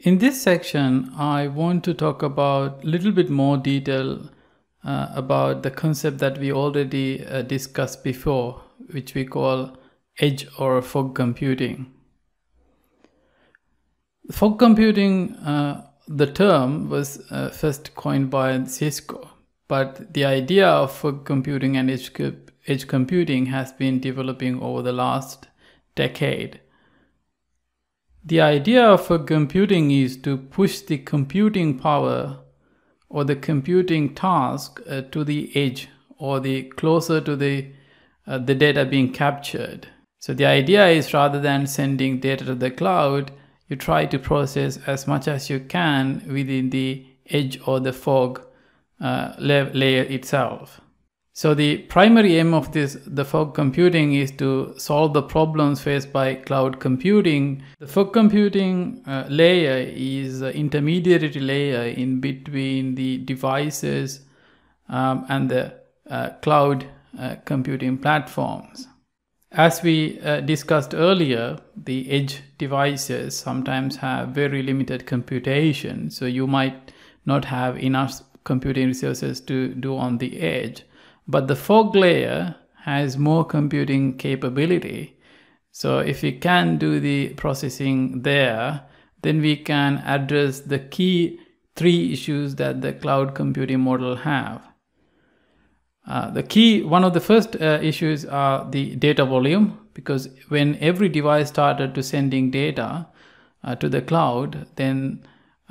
In this section, I want to talk about a little bit more detail about the concept that we already discussed before, which we call edge or fog computing. Fog computing, the term was first coined by Cisco, but the idea of fog computing and edge computing has been developing over the last decade. The idea of fog computing is to push the computing power or the computing task to the edge or the closer to the data being captured. So the idea is, rather than sending data to the cloud, you try to process as much as you can within the edge or the fog layer itself. So the primary aim of the fog computing is to solve the problems faced by cloud computing. The fog computing layer is an intermediary layer in between the devices and the cloud computing platforms. As we discussed earlier, the edge devices sometimes have very limited computation, so you might not have enough computing resources to do on the edge. But the fog layer has more computing capability. So if we can do the processing there, then we can address the key three issues that the cloud computing model have. One of the first issues are the data volume, because when every device started to sending data to the cloud, then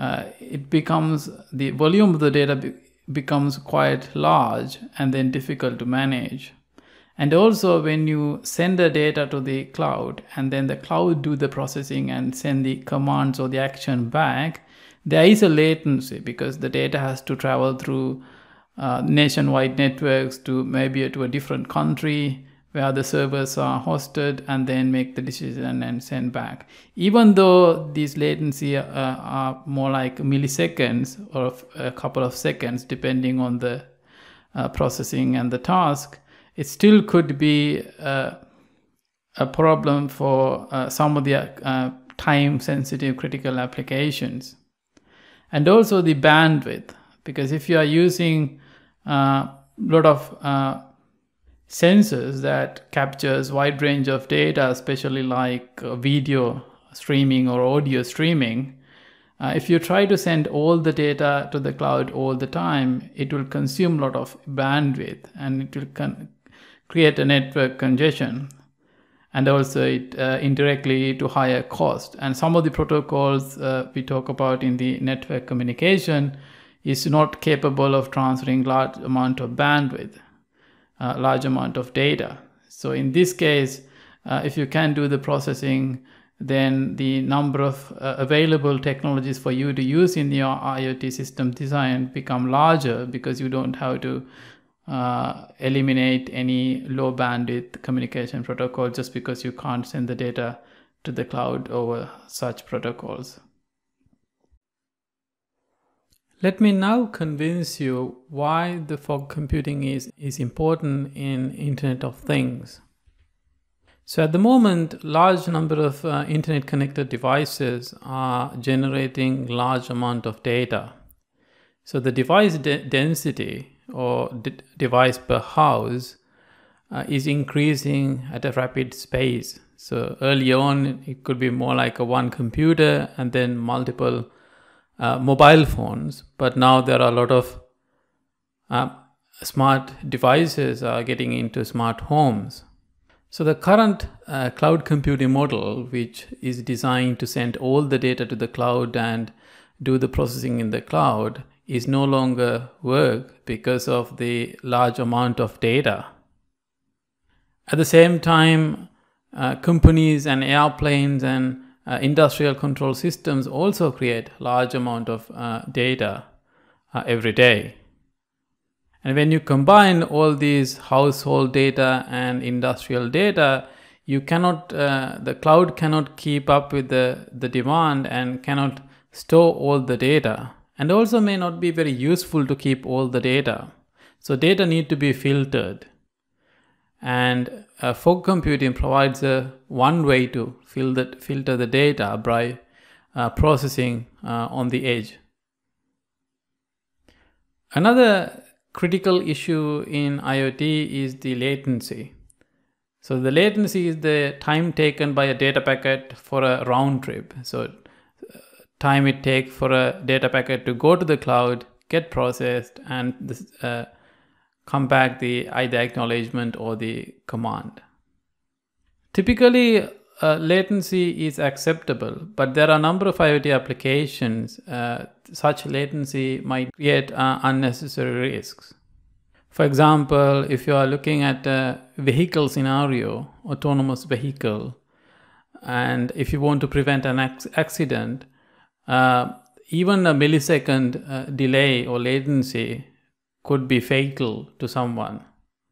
the volume of the data becomes quite large and then difficult to manage. And also, when you send the data to the cloud and then the cloud do the processing and send the commands or the action back, there is a latency because the data has to travel through nationwide networks to maybe to a different country where the servers are hosted and then make the decision and send back. Even though these latency are more like milliseconds or a couple of seconds depending on the processing and the task, it still could be a problem for some of the time-sensitive critical applications. And also the bandwidth, because if you are using a lot of sensors that captures wide range of data, especially like video streaming or audio streaming, if you try to send all the data to the cloud all the time, it will consume a lot of bandwidth and it will create a network congestion, and also it indirectly lead to higher cost. And some of the protocols we talk about in the network communication is not capable of transferring large amount of bandwidth, large amount of data. So in this case, if you can do the processing, then the number of available technologies for you to use in your IoT system design become larger, because you don't have to eliminate any low bandwidth communication protocol just because you can't send the data to the cloud over such protocols. Let me now convince you why the fog computing is important in Internet of Things. So at the moment, large number of internet connected devices are generating large amount of data. So the device density or device per house is increasing at a rapid pace. So early on, it could be more like one computer and then multiple mobile phones, but now there are a lot of smart devices getting into smart homes. So the current cloud computing model, which is designed to send all the data to the cloud and do the processing in the cloud, is no longer work because of the large amount of data. At the same time, companies and airplanes and industrial control systems also create large amount of data every day. And when you combine all these household data and industrial data, the cloud cannot keep up with the demand and cannot store all the data, and also may not be very useful to keep all the data. So data need to be filtered. And fog computing provides one way to filter the data by processing on the edge. Another critical issue in IoT is the latency. So the latency is the time taken by a data packet for a round trip. So time it takes for a data packet to go to the cloud, get processed, and come back either acknowledgement or the command. Typically, latency is acceptable, but there are a number of IoT applications such latency might create unnecessary risks. For example, if you are looking at a vehicle scenario, autonomous vehicle, and if you want to prevent an accident, even a millisecond delay or latency could be fatal to someone.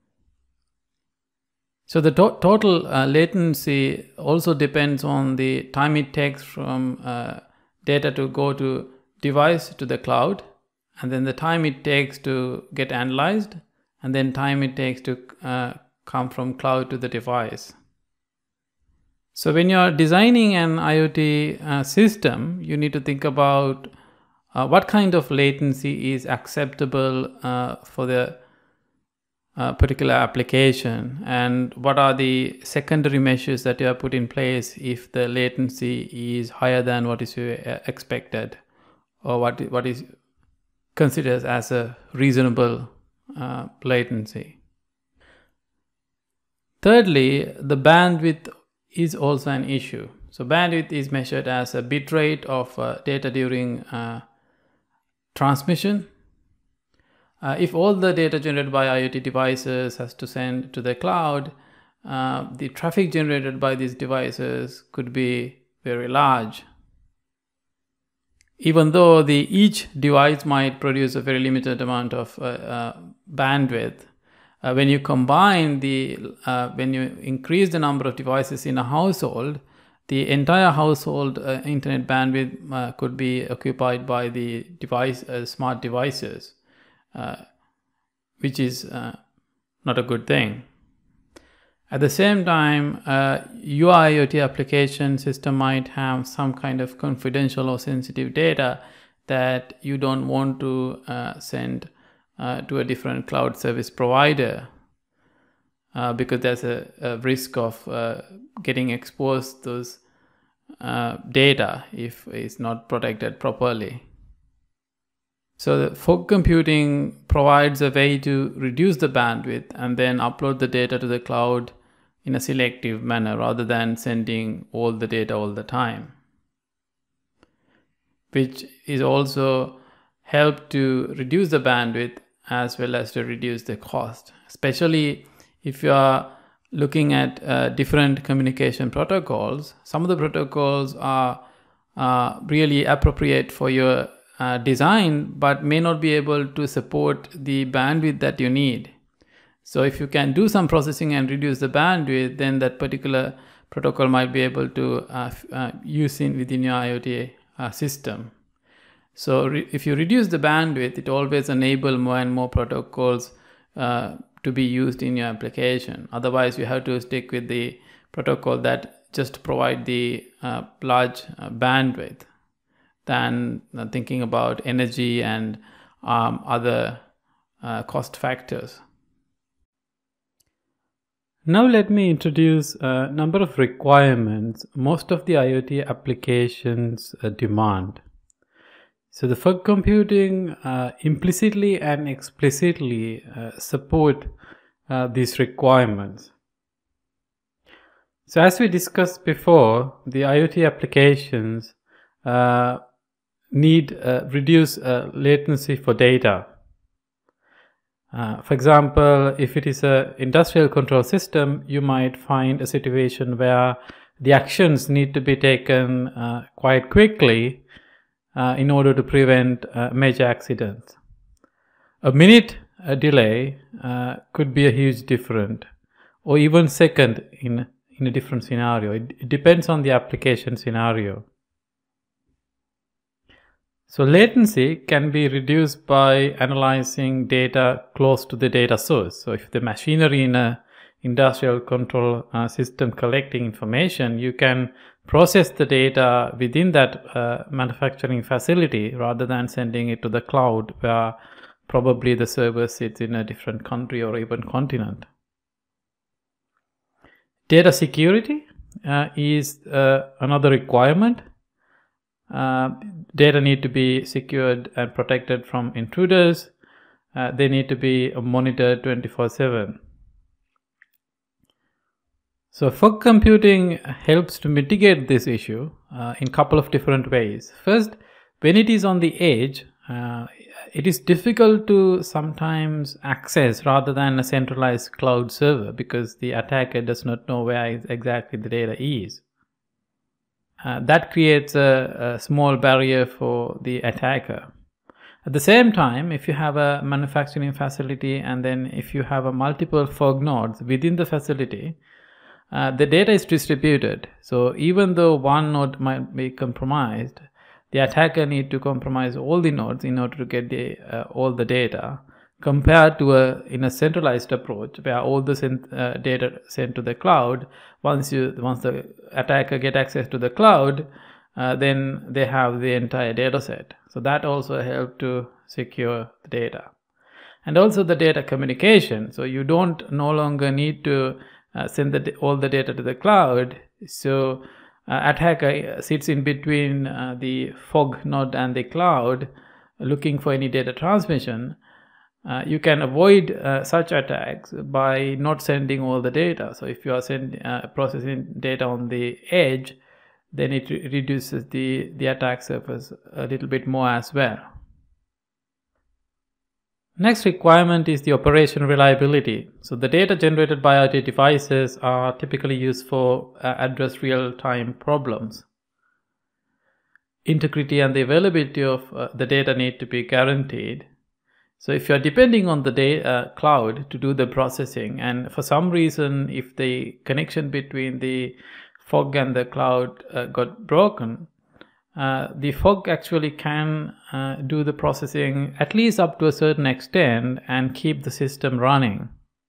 So the total latency also depends on the time it takes from data to go to device to the cloud, and then the time it takes to get analyzed, and then time it takes to come from cloud to the device. So when you're designing an IoT system, you need to think about what kind of latency is acceptable for the particular application, and what are the secondary measures that you have put in place if the latency is higher than what is expected, or what is considered as a reasonable latency. Thirdly, the bandwidth is also an issue. So bandwidth is measured as a bit rate of data during transmission. If all the data generated by IoT devices has to send to the cloud, the traffic generated by these devices could be very large. Even though each device might produce a very limited amount of bandwidth, when you combine when you increase the number of devices in a household, the entire household internet bandwidth could be occupied by the smart devices, which is not a good thing. At the same time, your IoT application system might have some kind of confidential or sensitive data that you don't want to send to a different cloud service provider because there's a risk of getting exposed to those data if it's not protected properly. So the fog computing provides a way to reduce the bandwidth and then upload the data to the cloud in a selective manner rather than sending all the data all the time, which is also help to reduce the bandwidth as well as to reduce the cost, especially if you are looking at different communication protocols. Some of the protocols are really appropriate for your design, but may not be able to support the bandwidth that you need. So if you can do some processing and reduce the bandwidth, then that particular protocol might be able to use within your IoT system. So if you reduce the bandwidth, it always enables more and more protocols to be used in your application. Otherwise, you have to stick with the protocol that just provide the large bandwidth than thinking about energy and other cost factors. Now let me introduce a number of requirements most of the IoT applications demand. So the fog computing implicitly and explicitly support these requirements. So as we discussed before, the IoT applications need reduce latency for data. For example, if it is an industrial control system, you might find a situation where the actions need to be taken quite quickly in order to prevent major accidents. A minute delay could be a huge difference, or even second in a different scenario. It depends on the application scenario. So latency can be reduced by analyzing data close to the data source. So if the machinery in industrial control system collecting information, you can process the data within that manufacturing facility rather than sending it to the cloud, where probably the server sits in a different country or even continent. Data security is another requirement. Data need to be secured and protected from intruders. They need to be monitored 24/7. So fog computing helps to mitigate this issue in a couple of different ways. First, when it is on the edge, it is difficult to sometimes access rather than a centralized cloud server, because the attacker does not know where exactly the data is. That creates a small barrier for the attacker. At the same time, if you have a manufacturing facility and then if you have a multiple fog nodes within the facility, the data is distributed. So even though one node might be compromised, the attacker need to compromise all the nodes in order to get all the data, compared to in a centralized approach where all the data sent to the cloud. Once the attacker get access to the cloud, then they have the entire data set. So that also helps to secure the data. And also the data communication. So you don't no longer need to send all the data to the cloud. So attacker sits in between the fog node and the cloud looking for any data transmission. You can avoid such attacks by not sending all the data. So if you are processing data on the edge, then it reduces the attack surface a little bit more as well. Next requirement is the operation reliability. So the data generated by IoT devices are typically used for address real-time problems. Integrity and the availability of the data need to be guaranteed. So if you are depending on the cloud to do the processing, and for some reason if the connection between the fog and the cloud got broken, the fog actually can do the processing at least up to a certain extent and keep the system running.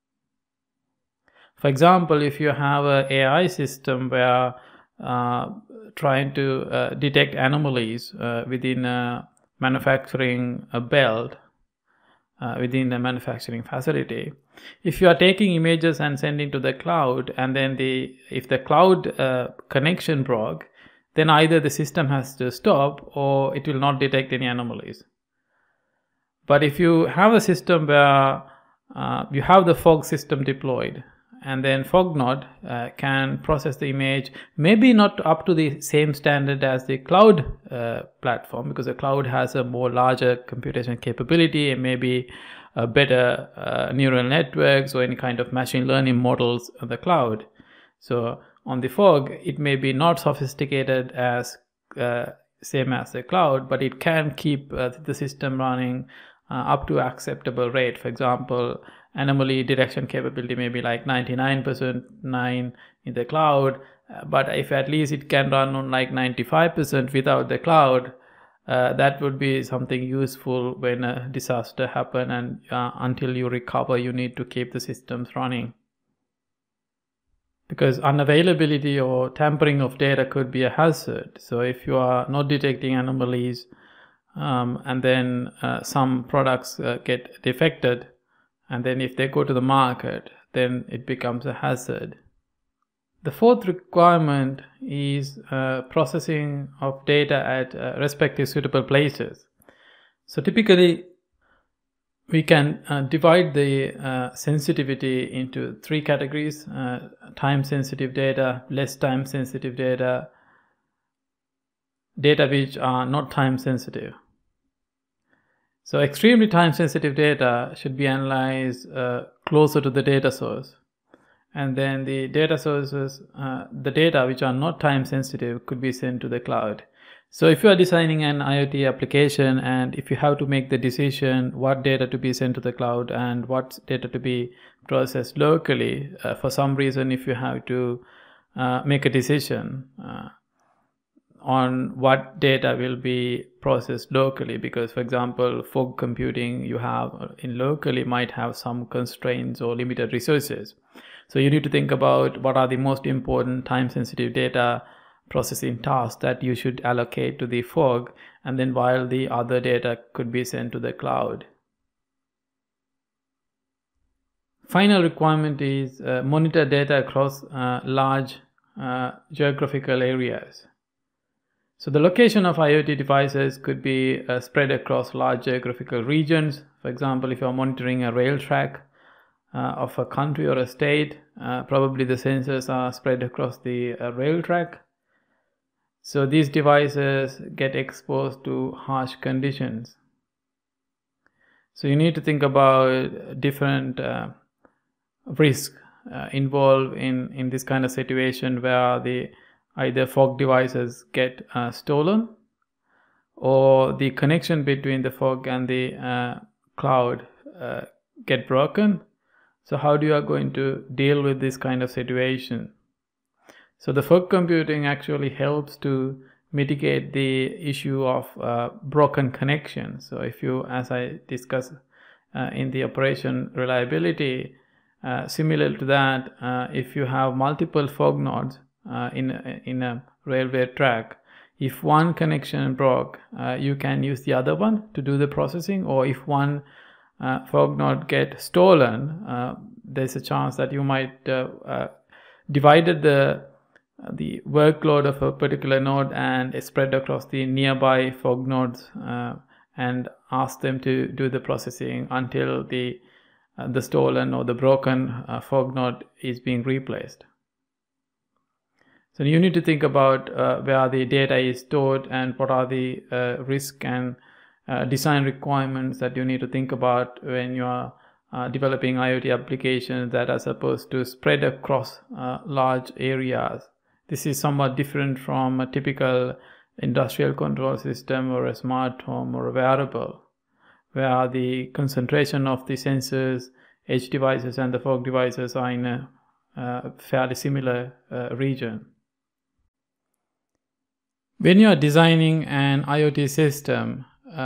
For example, if you have an AI system where trying to detect anomalies within a manufacturing belt, within a manufacturing facility, if you are taking images and sending to the cloud, and then if the cloud connection broke, then either the system has to stop or it will not detect any anomalies. But if you have a system where you have the fog system deployed, and then fog node can process the image, maybe not up to the same standard as the cloud platform, because the cloud has a more larger computation capability and maybe a better neural networks or any kind of machine learning models on the cloud. So on the fog, it may be not sophisticated as same as the cloud, but it can keep the system running up to acceptable rate. For example, anomaly detection capability may be like 99% in the cloud, but if at least it can run on like 95% without the cloud, that would be something useful when a disaster happens, and until you recover, you need to keep the systems running. Because unavailability or tampering of data could be a hazard. So if you are not detecting anomalies, and then some products get defected, and then if they go to the market, then it becomes a hazard. The fourth requirement is processing of data at respective suitable places. So typically, we can divide the sensitivity into three categories: time-sensitive data, less time-sensitive data, data which are not time-sensitive. So extremely time-sensitive data should be analyzed closer to the data source. And then the data sources, the data which are not time-sensitive could be sent to the cloud. So if you are designing an IoT application, and if you have to make the decision what data to be sent to the cloud and what data to be processed locally, for some reason if you have to make a decision on what data will be processed locally, because for example fog computing you have in locally might have some constraints or limited resources. So you need to think about what are the most important time-sensitive data processing tasks that you should allocate to the fog, and then while the other data could be sent to the cloud. Final requirement is monitor data across large geographical areas. So the location of IoT devices could be spread across large geographical regions. For example, if you're monitoring a rail track of a country or a state, probably the sensors are spread across the rail track. So these devices get exposed to harsh conditions. So you need to think about different risks involved in this kind of situation where either fog devices get stolen, or the connection between the fog and the cloud get broken. So how do you are going to deal with this kind of situation? So the fog computing actually helps to mitigate the issue of broken connection. So if you, as I discussed in the operation reliability, similar to that, if you have multiple fog nodes in a railway track, if one connection broke, you can use the other one to do the processing, or if one fog node gets stolen, there's a chance that you might divided the workload of a particular node and spread across the nearby fog nodes and ask them to do the processing until the stolen or the broken fog node is being replaced. So you need to think about where the data is stored and what are the risk and design requirements that you need to think about when you are developing IoT applications that are supposed to spread across large areas. This is somewhat different from a typical industrial control system or a smart home or a wearable, where the concentration of the sensors, edge devices and the fog devices are in a fairly similar region. When you are designing an IoT system,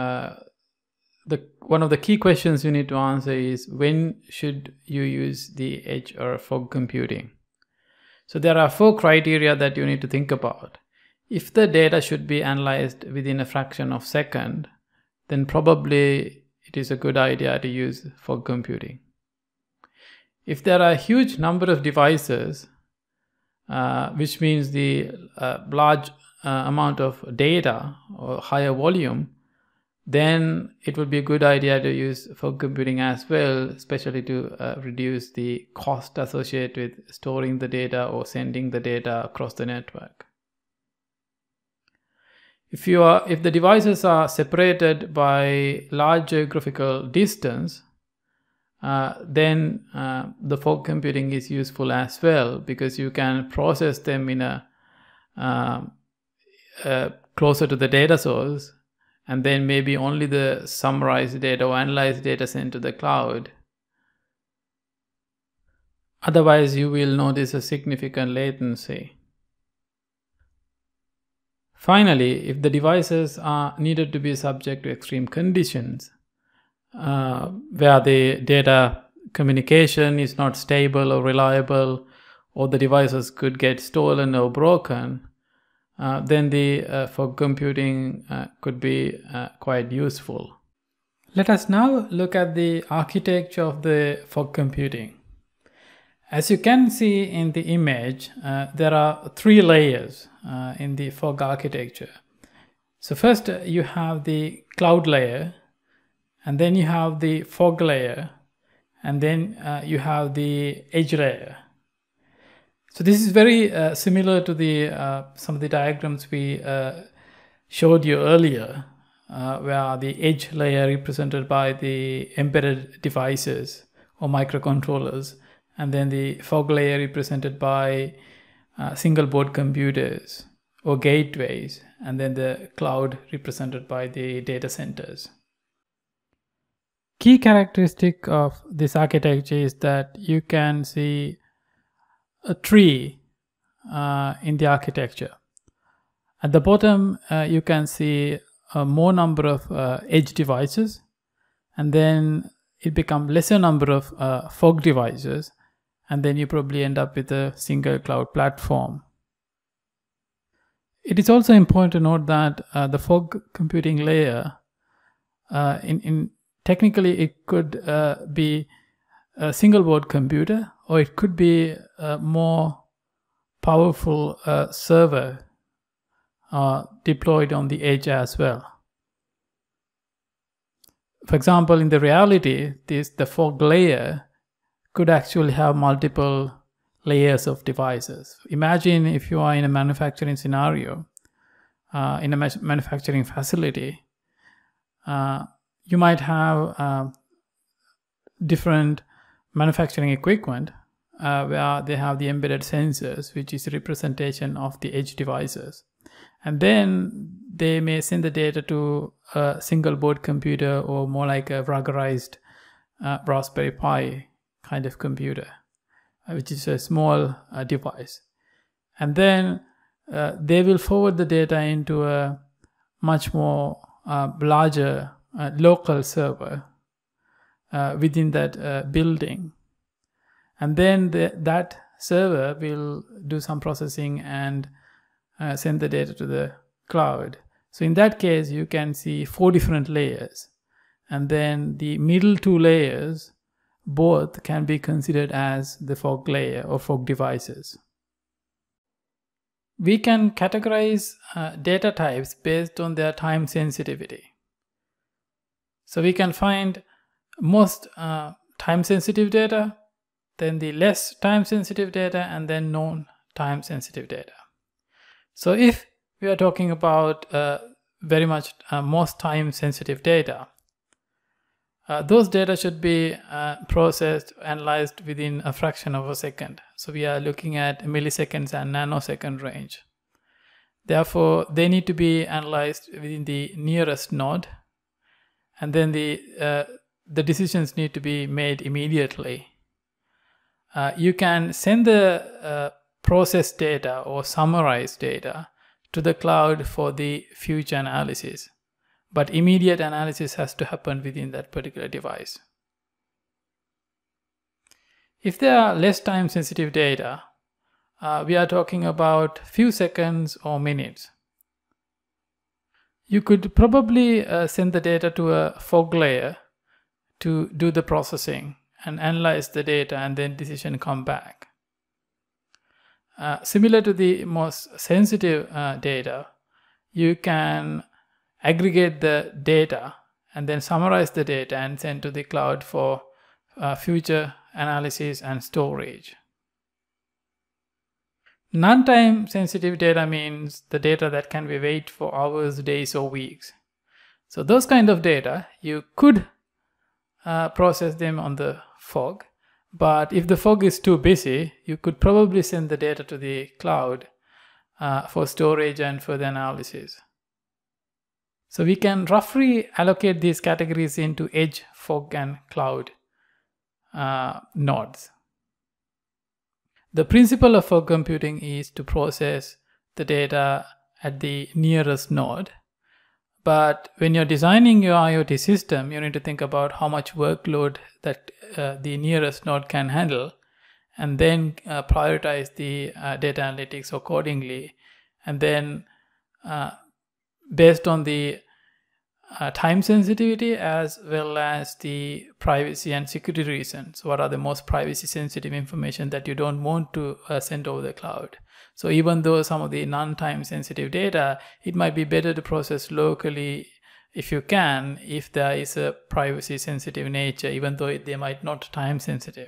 one of the key questions you need to answer is, when should you use the edge or fog computing? So there are 4 criteria that you need to think about. If the data should be analyzed within a fraction of a second, then probably it is a good idea to use fog computing. If there are a huge number of devices, which means the large amount of data or higher volume, then it would be a good idea to use fog computing as well, especially to reduce the cost associated with storing the data or sending the data across the network. If the devices are separated by large geographical distance, then the fog computing is useful as well, because you can process them in a closer to the data source, and then maybe only the summarized data or analyzed data sent to the cloud. Otherwise, you will notice a significant latency. Finally, if the devices are needed to be subject to extreme conditions, where the data communication is not stable or reliable, or the devices could get stolen or broken, then the fog computing could be quite useful. Let us now look at the architecture of the fog computing. As you can see in the image, there are 3 layers in the fog architecture. So first you have the cloud layer, and then you have the fog layer, and then you have the edge layer. So this is very similar to some of the diagrams we showed you earlier, where the edge layer represented by the embedded devices or microcontrollers, and then the fog layer represented by single board computers or gateways, and then the cloud represented by the data centers. Key characteristic of this architecture is that you can see a tree in the architecture. At the bottom, you can see a more number of edge devices, and then it becomes lesser number of fog devices, and then you probably end up with a single cloud platform. It is also important to note that the fog computing layer, technically it could be a single board computer, or it could be a more powerful server deployed on the edge as well. For example, in the reality, the fog layer could actually have multiple layers of devices. Imagine if you are in a manufacturing scenario, in a manufacturing facility, you might have different manufacturing equipment where they have the embedded sensors, which is a representation of the edge devices. And then they may send the data to a single board computer, or more like a ruggedized Raspberry Pi kind of computer, which is a small device. And then they will forward the data into a much more larger local server within that building. And then that server will do some processing and send the data to the cloud. So in that case, you can see 4 different layers. And then the middle 2 layers both can be considered as the fog layer or fog devices. We can categorize data types based on their time sensitivity. So we can find most time sensitive data, then the less time sensitive data, and then non-time sensitive data. So if we are talking about very much most time sensitive data, those data should be processed, analyzed within a fraction of a second. So we are looking at milliseconds and nanosecond range. Therefore, they need to be analyzed within the nearest node, and then the decisions need to be made immediately. You can send the processed data or summarized data to the cloud for the future analysis, but immediate analysis has to happen within that particular device. If there are less time sensitive data, we are talking about few seconds or minutes. You could probably send the data to a fog layer to do the processing and analyze the data, and then decision come back. Similar to the most sensitive data, you can aggregate the data and then summarize the data and send to the cloud for future analysis and storage. Non-time sensitive data means the data that can be waited for hours, days, or weeks. So those kind of data, you could process them on the fog, but if the fog is too busy, you could probably send the data to the cloud for storage and further analysis. So we can roughly allocate these categories into edge, fog, and cloud nodes. The principle of fog computing is to process the data at the nearest node. But when you're designing your IoT system, you need to think about how much workload that the nearest node can handle, and then prioritize the data analytics accordingly. And then based on the time sensitivity as well as the privacy and security reasons, what are the most privacy sensitive information that you don't want to send over the cloud. So even though some of the non-time sensitive data, it might be better to process locally if you can, if there is a privacy sensitive nature, even though they might not time sensitive.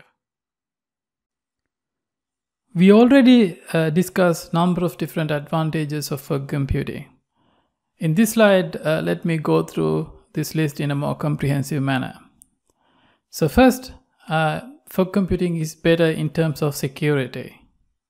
We already discussed number of different advantages of fog computing. In this slide, let me go through this list in a more comprehensive manner. So first, fog computing is better in terms of security.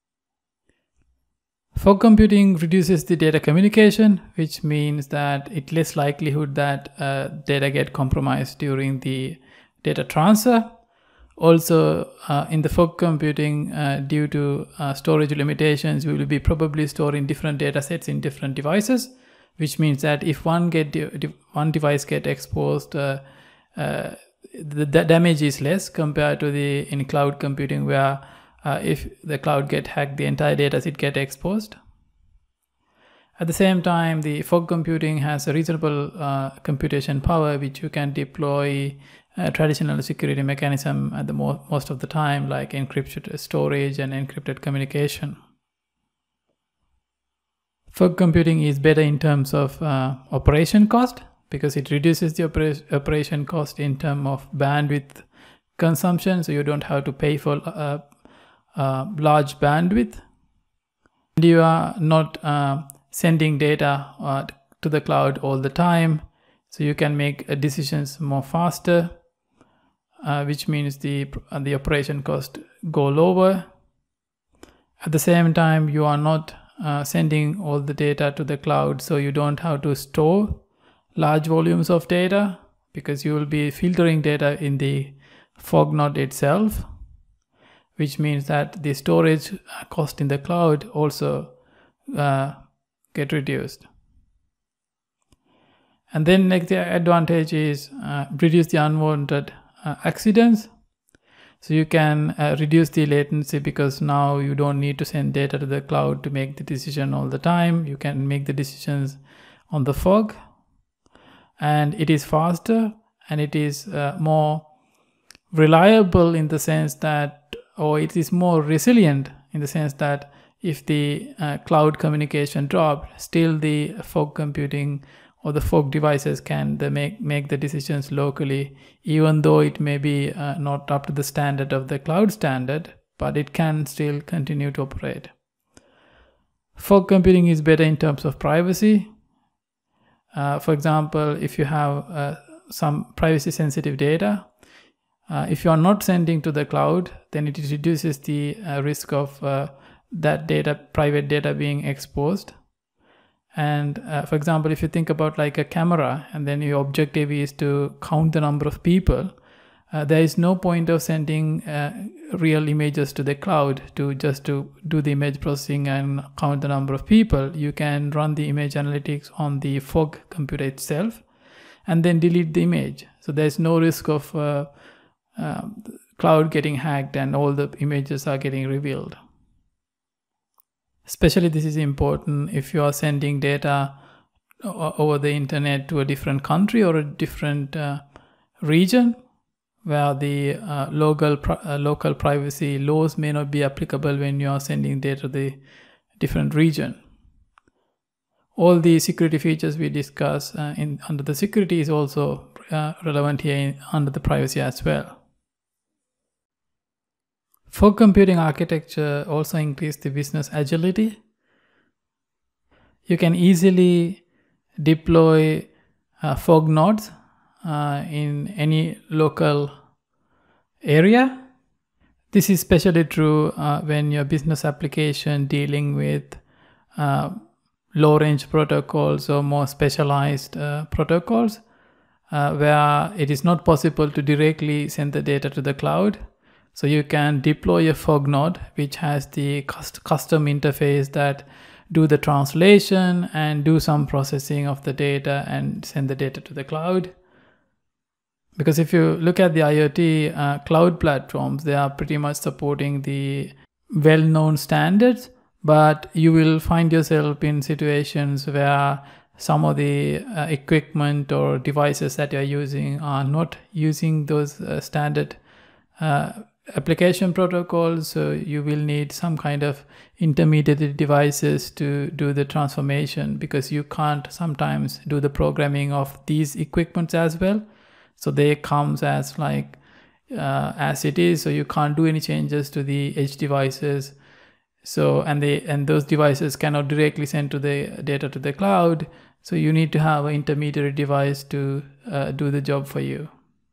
Fog computing reduces the data communication, which means that it's less likelihood that data get compromised during the data transfer. Also, in the fog computing, due to storage limitations, we will be probably storing different data sets in different devices, which means that if one device get exposed, the damage is less compared to in cloud computing, where if the cloud get hacked, the entire data set get exposed. At the same time, the fog computing has a reasonable computation power, which you can deploy traditional security mechanism at the most of the time, like encrypted storage and encrypted communication. Fog computing is better in terms of operation cost, because it reduces the operation cost in terms of bandwidth consumption, so you don't have to pay for large bandwidth. And you are not sending data to the cloud all the time, so you can make decisions more faster, which means the operation cost go lower. At the same time, you are not sending all the data to the cloud, so you don't have to store large volumes of data, because you will be filtering data in the fog node itself, which means that the storage cost in the cloud also get reduced. And then next advantage is reduce the unwanted accidents. So you can reduce the latency, because now you don't need to send data to the cloud to make the decision all the time. You can make the decisions on the fog, and it is faster and it is more reliable in the sense that, or it is more resilient in the sense that if the cloud communication dropped, still the fog computing or the fog devices can make the decisions locally, even though it may be not up to the standard of the cloud standard, but it can still continue to operate. Fog computing is better in terms of privacy. For example, if you have some privacy sensitive data, if you are not sending to the cloud, then it reduces the risk of that data, private data, being exposed. And for example, if you think about like a camera, and then your objective is to count the number of people, there is no point of sending real images to the cloud to do the image processing and count the number of people. You can run the image analytics on the fog computer itself and then delete the image. So there's no risk of cloud getting hacked and all the images are getting revealed. Especially this is important if you are sending data over the internet to a different country or a different region, where the local privacy laws may not be applicable when you are sending data to the different region. All the security features we discuss under the security is also relevant here under the privacy as well. Fog computing architecture also increases the business agility. You can easily deploy fog nodes in any local area. This is especially true when your business application dealing with low-range protocols or more specialized protocols, where it is not possible to directly send the data to the cloud. So you can deploy a fog node which has the custom interface that do the translation and do some processing of the data and send the data to the cloud. Because if you look at the IoT cloud platforms, they are pretty much supporting the well-known standards, but you will find yourself in situations where some of the equipment or devices that you're using are not using those standard application protocols, so you will need some kind of intermediate devices to do the transformation, because you can't sometimes do the programming of these equipments as well. So they comes as like as it is, so you can't do any changes to the edge devices. So and those devices cannot directly send to the data to the cloud, so you need to have an intermediary device to do the job for you.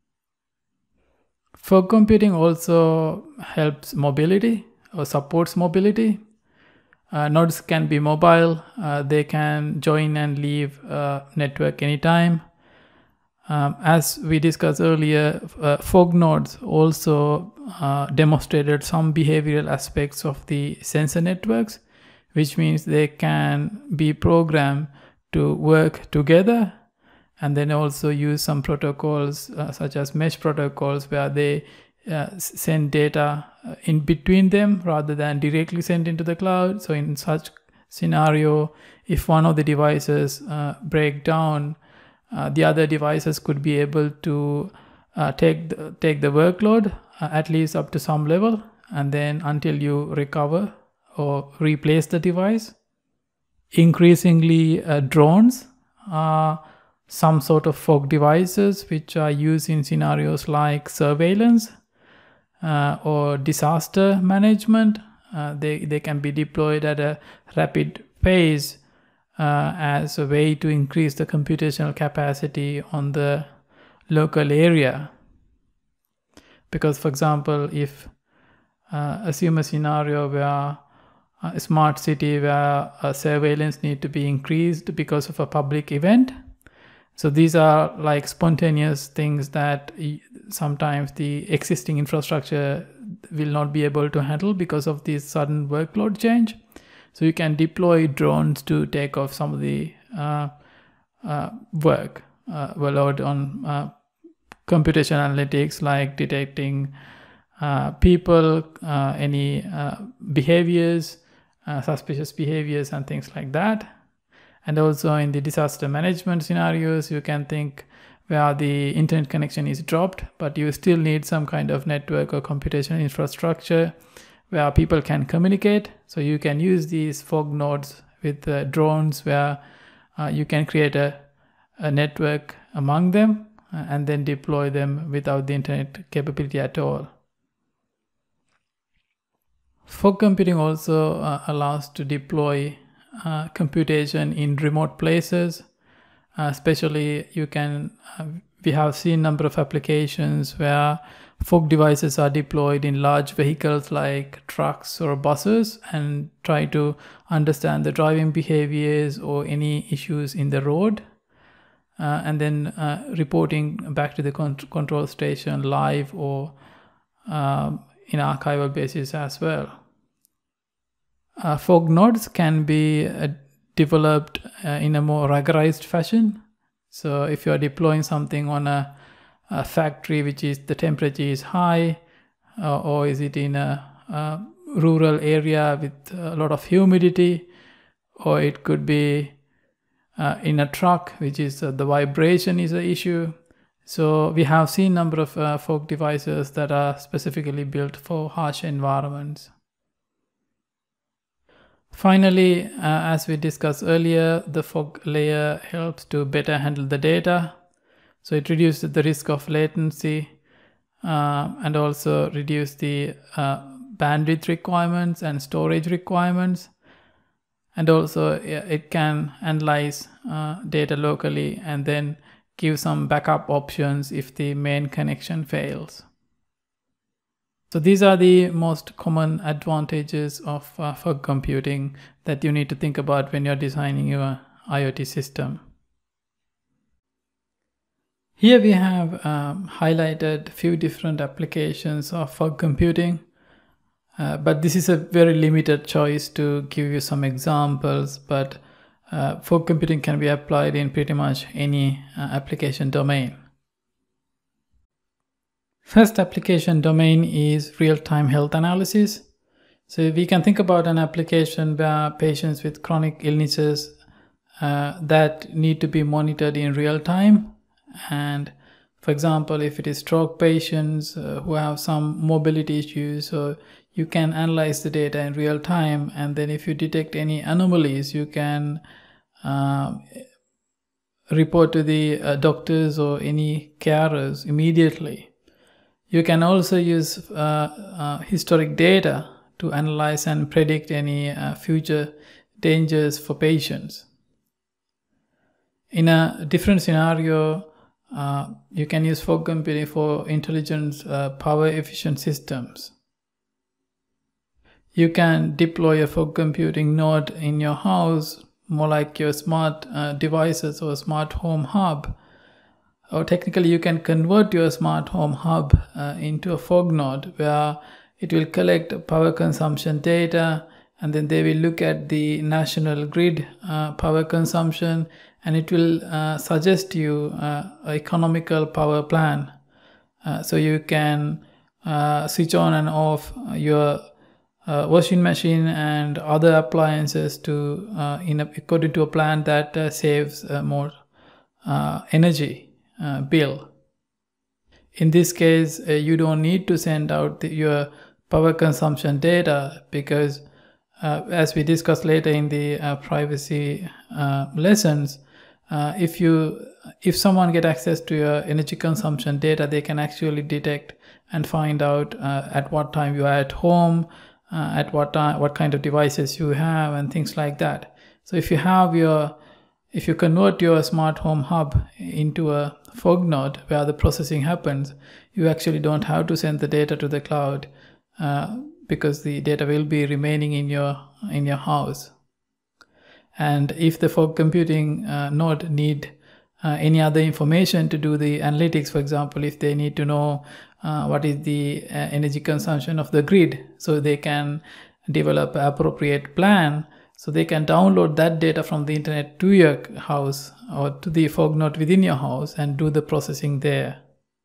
Fog computing also helps mobility or supports mobility. Nodes can be mobile, they can join and leave network anytime. As we discussed earlier, fog nodes also demonstrated some behavioral aspects of the sensor networks, which means they can be programmed to work together, and then also use some protocols such as mesh protocols, where they send data in between them rather than directly sent into the cloud. So in such scenario, if one of the devices break down, the other devices could be able to take the workload at least up to some level, and then until you recover or replace the device. Increasingly, drones are some sort of fog devices which are used in scenarios like surveillance or disaster management. They can be deployed at a rapid pace as a way to increase the computational capacity on the local area. Because, for example, if assume a scenario where a smart city where surveillance need to be increased because of a public event. So these are like spontaneous things that sometimes the existing infrastructure will not be able to handle because of this sudden workload change. So you can deploy drones to take off some of the workload on computation analytics, like detecting people, any behaviors, suspicious behaviors and things like that. And also in the disaster management scenarios, you can think where the internet connection is dropped, but you still need some kind of network or computational infrastructure where people can communicate. So you can use these fog nodes with drones where you can create a network among them and then deploy them without the internet capability at all. Fog computing also allows to deploy computation in remote places. Especially we have seen number of applications where fog devices are deployed in large vehicles like trucks or buses and try to understand the driving behaviors or any issues in the road, and then reporting back to the control station live or in archival basis as well. Fog nodes can be developed in a more ruggedized fashion. So if you are deploying something on a factory which is the temperature is high, or is it in a rural area with a lot of humidity, or it could be in a truck which is the vibration is an issue. So we have seen number of fog devices that are specifically built for harsh environments. Finally, as we discussed earlier, the fog layer helps to better handle the data. So it reduces the risk of latency and also reduce the bandwidth requirements and storage requirements. And also it can analyze data locally and then give some backup options if the main connection fails. So these are the most common advantages of fog computing that you need to think about when you're designing your IoT system. Here we have highlighted a few different applications of fog computing, but this is a very limited choice to give you some examples, but fog computing can be applied in pretty much any application domain. First application domain is real-time health analysis. So we can think about an application where patients with chronic illnesses that need to be monitored in real time. And for example, if it is stroke patients who have some mobility issues, so you can analyze the data in real time. And then if you detect any anomalies, you can report to the doctors or any carers immediately. You can also use historic data to analyze and predict any future dangers for patients. In a different scenario, you can use fog computing for intelligent power efficient systems. You can deploy a fog computing node in your house, more like your smart devices or smart home hub. Or technically, you can convert your smart home hub into a fog node where it will collect power consumption data, and then they will look at the national grid power consumption, and it will suggest you an economical power plan. So you can switch on and off your washing machine and other appliances to according to a plan that saves more energy bill. In this case, you don't need to send out your power consumption data because as we discussed later in the privacy lessons, if someone get access to your energy consumption data, they can actually detect and find out at what time you are at home, at what time, what kind of devices you have, and things like that. So if you convert your smart home hub into a fog node where the processing happens, you actually don't have to send the data to the cloud because the data will be remaining in your house. And if the fog computing node need any other information to do the analytics, for example, if they need to know what is the energy consumption of the grid, so they can develop an appropriate plan, so they can download that data from the internet to your house or to the fog node within your house and do the processing there.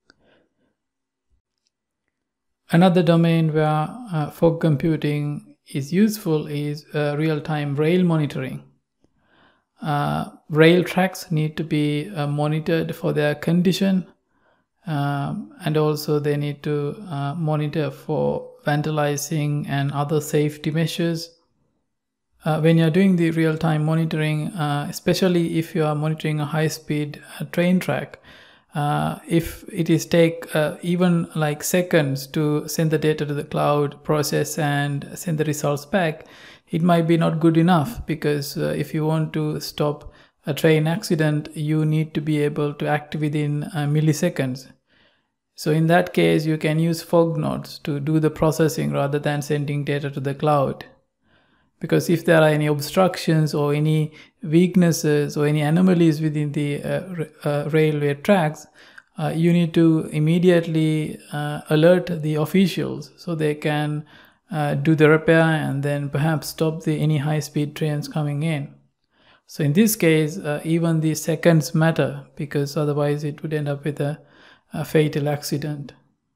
Another domain where fog computing is useful is real-time rail monitoring. Rail tracks need to be monitored for their condition, and also they need to monitor for vandalizing and other safety measures. When you're doing the real-time monitoring, especially if you are monitoring a high-speed train track, if it is take even like seconds to send the data to the cloud, process and send the results back, it might be not good enough, because if you want to stop a train accident, you need to be able to act within milliseconds. So in that case, you can use fog nodes to do the processing rather than sending data to the cloud. Because if there are any obstructions or any weaknesses or any anomalies within the railway tracks, you need to immediately alert the officials so they can do the repair and then perhaps stop any high-speed trains coming in. So in this case, even the seconds matter, because otherwise it would end up with a fatal accident.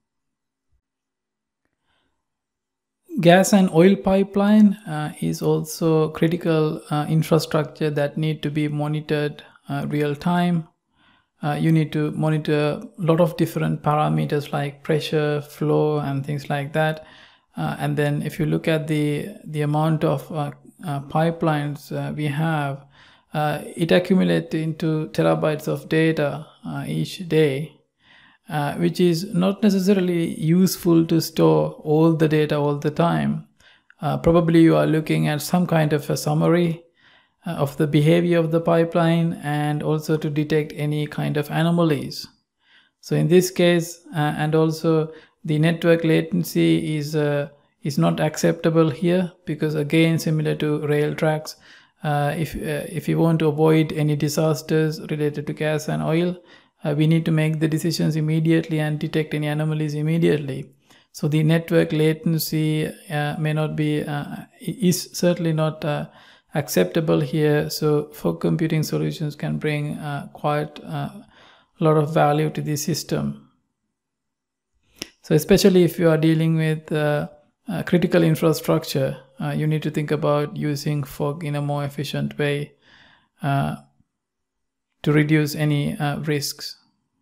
Gas and oil pipeline is also critical infrastructure that need to be monitored real time. You need to monitor a lot of different parameters like pressure, flow, and things like that. And then if you look at the amount of pipelines we have, it accumulates into terabytes of data each day. Which is not necessarily useful to store all the data all the time. Probably you are looking at some kind of a summary of the behavior of the pipeline and also to detect any kind of anomalies. So in this case, and also the network latency is not acceptable here, because again, similar to rail tracks, if you want to avoid any disasters related to gas and oil, we need to make the decisions immediately and detect any anomalies immediately. So the network latency may not be, is certainly not acceptable here. So fog computing solutions can bring quite a lot of value to the system. So especially if you are dealing with critical infrastructure, you need to think about using fog in a more efficient way to reduce any risks.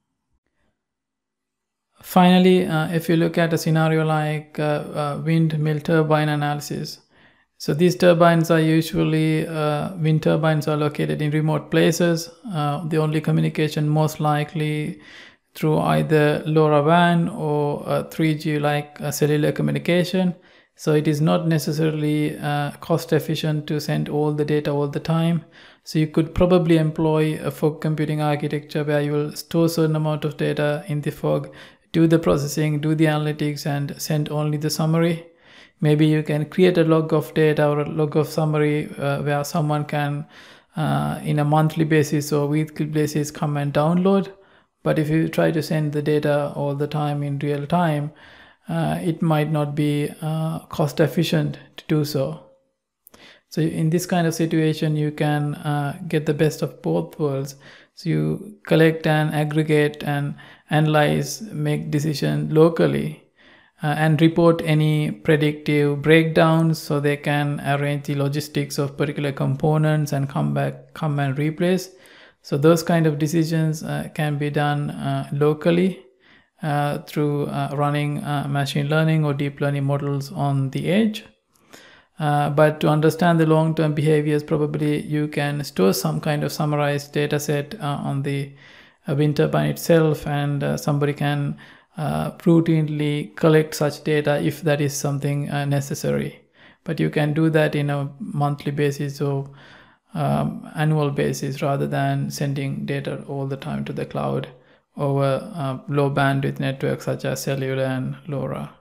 Finally, if you look at a scenario like windmill turbine analysis, so these turbines are usually, wind turbines are located in remote places. The only communication most likely through either LoRaWAN or 3G like cellular communication. So it is not necessarily cost efficient to send all the data all the time. So you could probably employ a fog computing architecture where you will store a certain amount of data in the fog, do the processing, do the analytics, and send only the summary. Maybe you can create a log of data or a log of summary where someone can, in a monthly basis or weekly basis, come and download. But if you try to send the data all the time in real time, it might not be cost efficient to do so. So in this kind of situation, you can get the best of both worlds. So you collect and aggregate and analyze, make decisions locally, and report any predictive breakdowns, so they can arrange the logistics of particular components and come and replace. So those kind of decisions can be done locally through running machine learning or deep learning models on the edge. But to understand the long-term behaviors, probably you can store some kind of summarized data set on the wind turbine itself, and somebody can routinely collect such data if that is something necessary. But you can do that in a monthly basis or annual basis, rather than sending data all the time to the cloud over low bandwidth networks such as cellular and LoRa.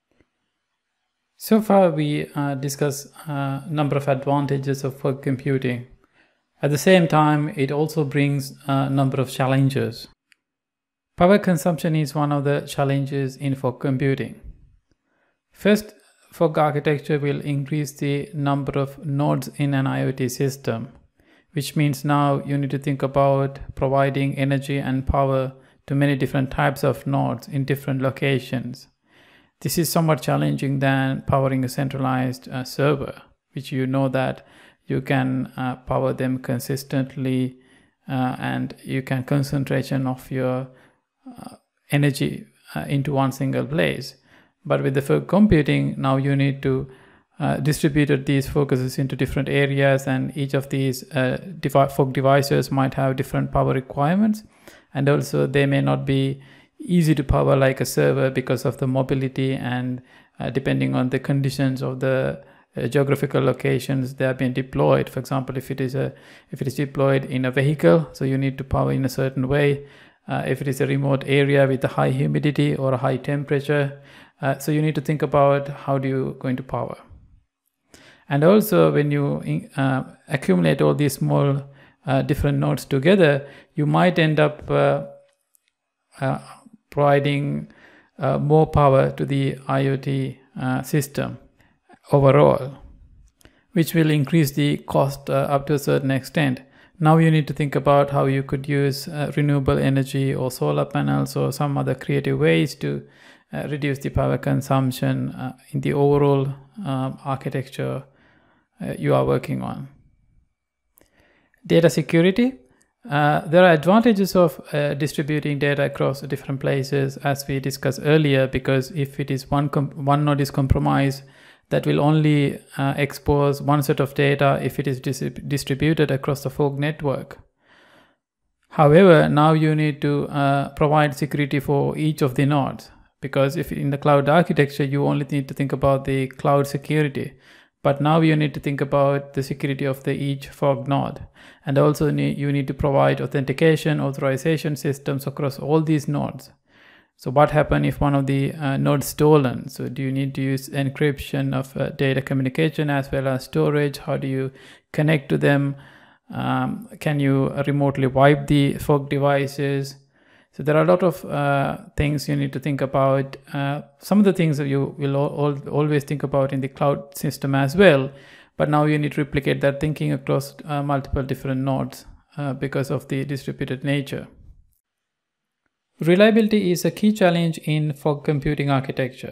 So far we discussed a number of advantages of fog computing. At the same time, it also brings a number of challenges. Power consumption is one of the challenges in fog computing. First, fog architecture will increase the number of nodes in an IoT system, which means now you need to think about providing energy and power to many different types of nodes in different locations. This is somewhat challenging than powering a centralized server, which you know that you can power them consistently and you can concentration of your energy into one single place. But with the fog computing, now you need to distribute these focuses into different areas, and each of these fog devices might have different power requirements, and also they may not be easy to power like a server because of the mobility and depending on the conditions of the geographical locations they have been deployed. For example, if it is deployed in a vehicle, so you need to power in a certain way. If it is a remote area with a high humidity or a high temperature, so you need to think about how do you going to power. And also when you accumulate all these small different nodes together, you might end up providing more power to the IoT system overall, which will increase the cost up to a certain extent. Now you need to think about how you could use renewable energy or solar panels or some other creative ways to reduce the power consumption in the overall architecture you are working on. Data security. There are advantages of distributing data across different places, as we discussed earlier, because if it is one node is compromised, that will only expose one set of data if it is distributed across the fog network. However, now you need to provide security for each of the nodes, because if in the cloud architecture, you only need to think about the cloud security. But now you need to think about the security of each fog node. And also you need to provide authentication, authorization systems across all these nodes. So what happens if one of the nodes stolen? So do you need to use encryption of data communication as well as storage? How do you connect to them? Can you remotely wipe the fog devices? So there are a lot of things you need to think about. Some of the things that you will always think about in the cloud system as well, but now you need to replicate that thinking across multiple different nodes because of the distributed nature. Reliability is a key challenge in fog computing architecture.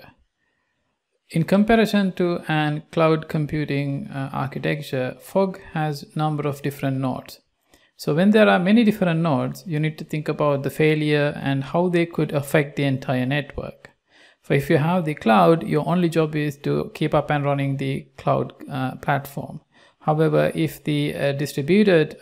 In comparison to an cloud computing architecture, fog has a number of different nodes. So when there are many different nodes, you need to think about the failure and how they could affect the entire network. So if you have the cloud, your only job is to keep up and running the cloud platform. However, if the distributed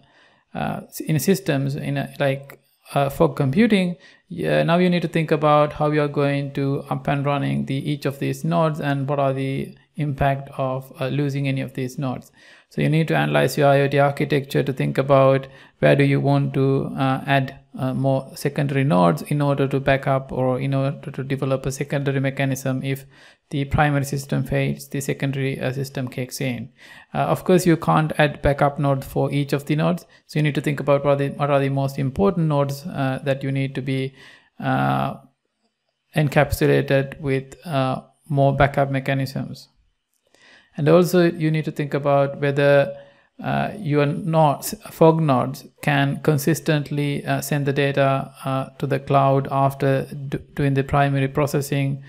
in systems like fog computing, now you need to think about how you are going to up and running each of these nodes and what are the impact of losing any of these nodes. So you need to analyze your IoT architecture to think about where do you want to add more secondary nodes in order to back up or in order to develop a secondary mechanism. If the primary system fails, the secondary system kicks in. Of course, you can't add backup nodes for each of the nodes. So you need to think about what are the most important nodes that you need to be encapsulated with more backup mechanisms. And also you need to think about whether your nodes, fog nodes, can consistently send the data to the cloud after doing the primary processing,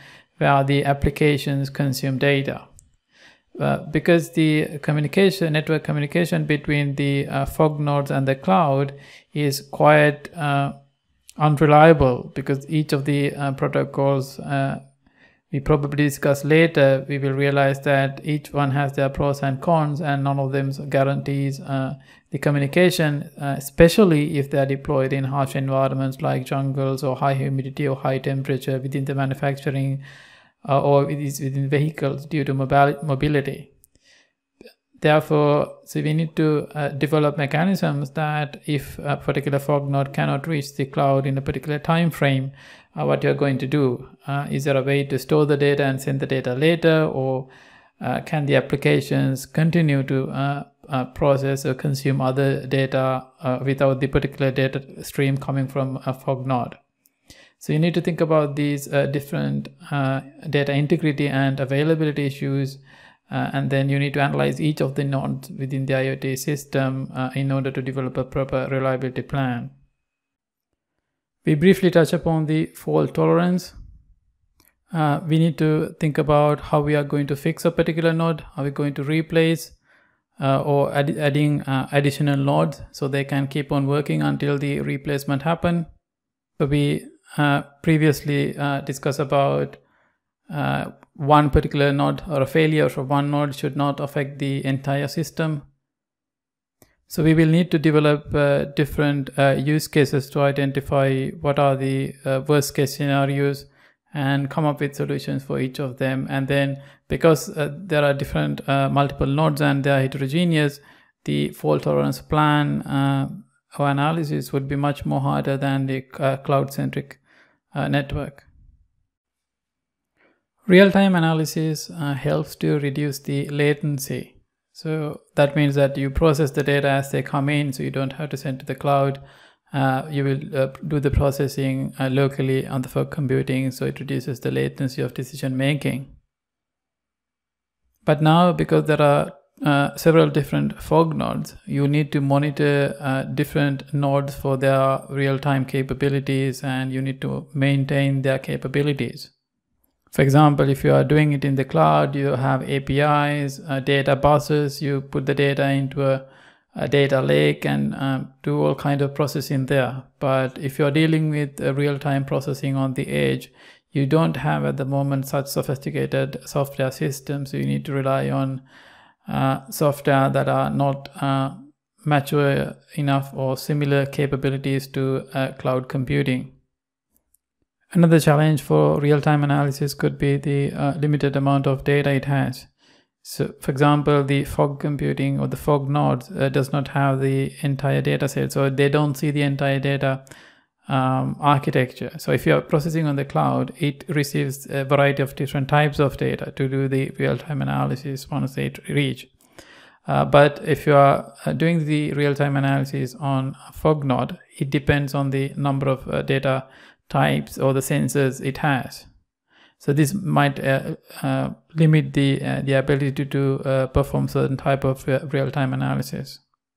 where the applications consume data. Because the network communication between the fog nodes and the cloud is quite unreliable, because each of the protocols we probably discuss later, we will realize that each one has their pros and cons, and none of them guarantees the communication, especially if they are deployed in harsh environments like jungles or high humidity or high temperature within the manufacturing or within vehicles due to mobility. Therefore, so we need to develop mechanisms that if a particular fog node cannot reach the cloud in a particular time frame, what you're going to do. Is there a way to store the data and send the data later, or can the applications continue to process or consume other data without the particular data stream coming from a fog node? So you need to think about these different data integrity and availability issues, and then you need to analyze each of the nodes within the IoT system in order to develop a proper reliability plan. We briefly touch upon the fault tolerance. We need to think about how we are going to fix a particular node. Are we going to replace or adding additional nodes so they can keep on working until the replacement happen? So we previously discussed about one particular node, or a failure for one node should not affect the entire system. So we will need to develop different use cases to identify what are the worst case scenarios and come up with solutions for each of them. And then because there are different multiple nodes and they are heterogeneous, the fault tolerance plan or analysis would be much more harder than the cloud-centric network. Real-time analysis helps to reduce the latency. So that means that you process the data as they come in, so you don't have to send to the cloud. You will do the processing locally on the fog computing, so it reduces the latency of decision making. But now, because there are several different fog nodes, you need to monitor different nodes for their real-time capabilities, and you need to maintain their capabilities. For example, if you are doing it in the cloud, you have APIs, data buses, you put the data into a data lake and do all kind of processing there. But if you're dealing with real-time processing on the edge, you don't have at the moment such sophisticated software systems. So you need to rely on software that are not mature enough or similar capabilities to cloud computing. Another challenge for real-time analysis could be the limited amount of data it has. So, for example, the fog computing or the fog nodes does not have the entire data set, so they don't see the entire data architecture. So if you are processing on the cloud, it receives a variety of different types of data to do the real-time analysis once they reach. But if you are doing the real-time analysis on a fog node, it depends on the number of data types or the sensors it has. So this might limit the ability to perform certain type of real-time analysis.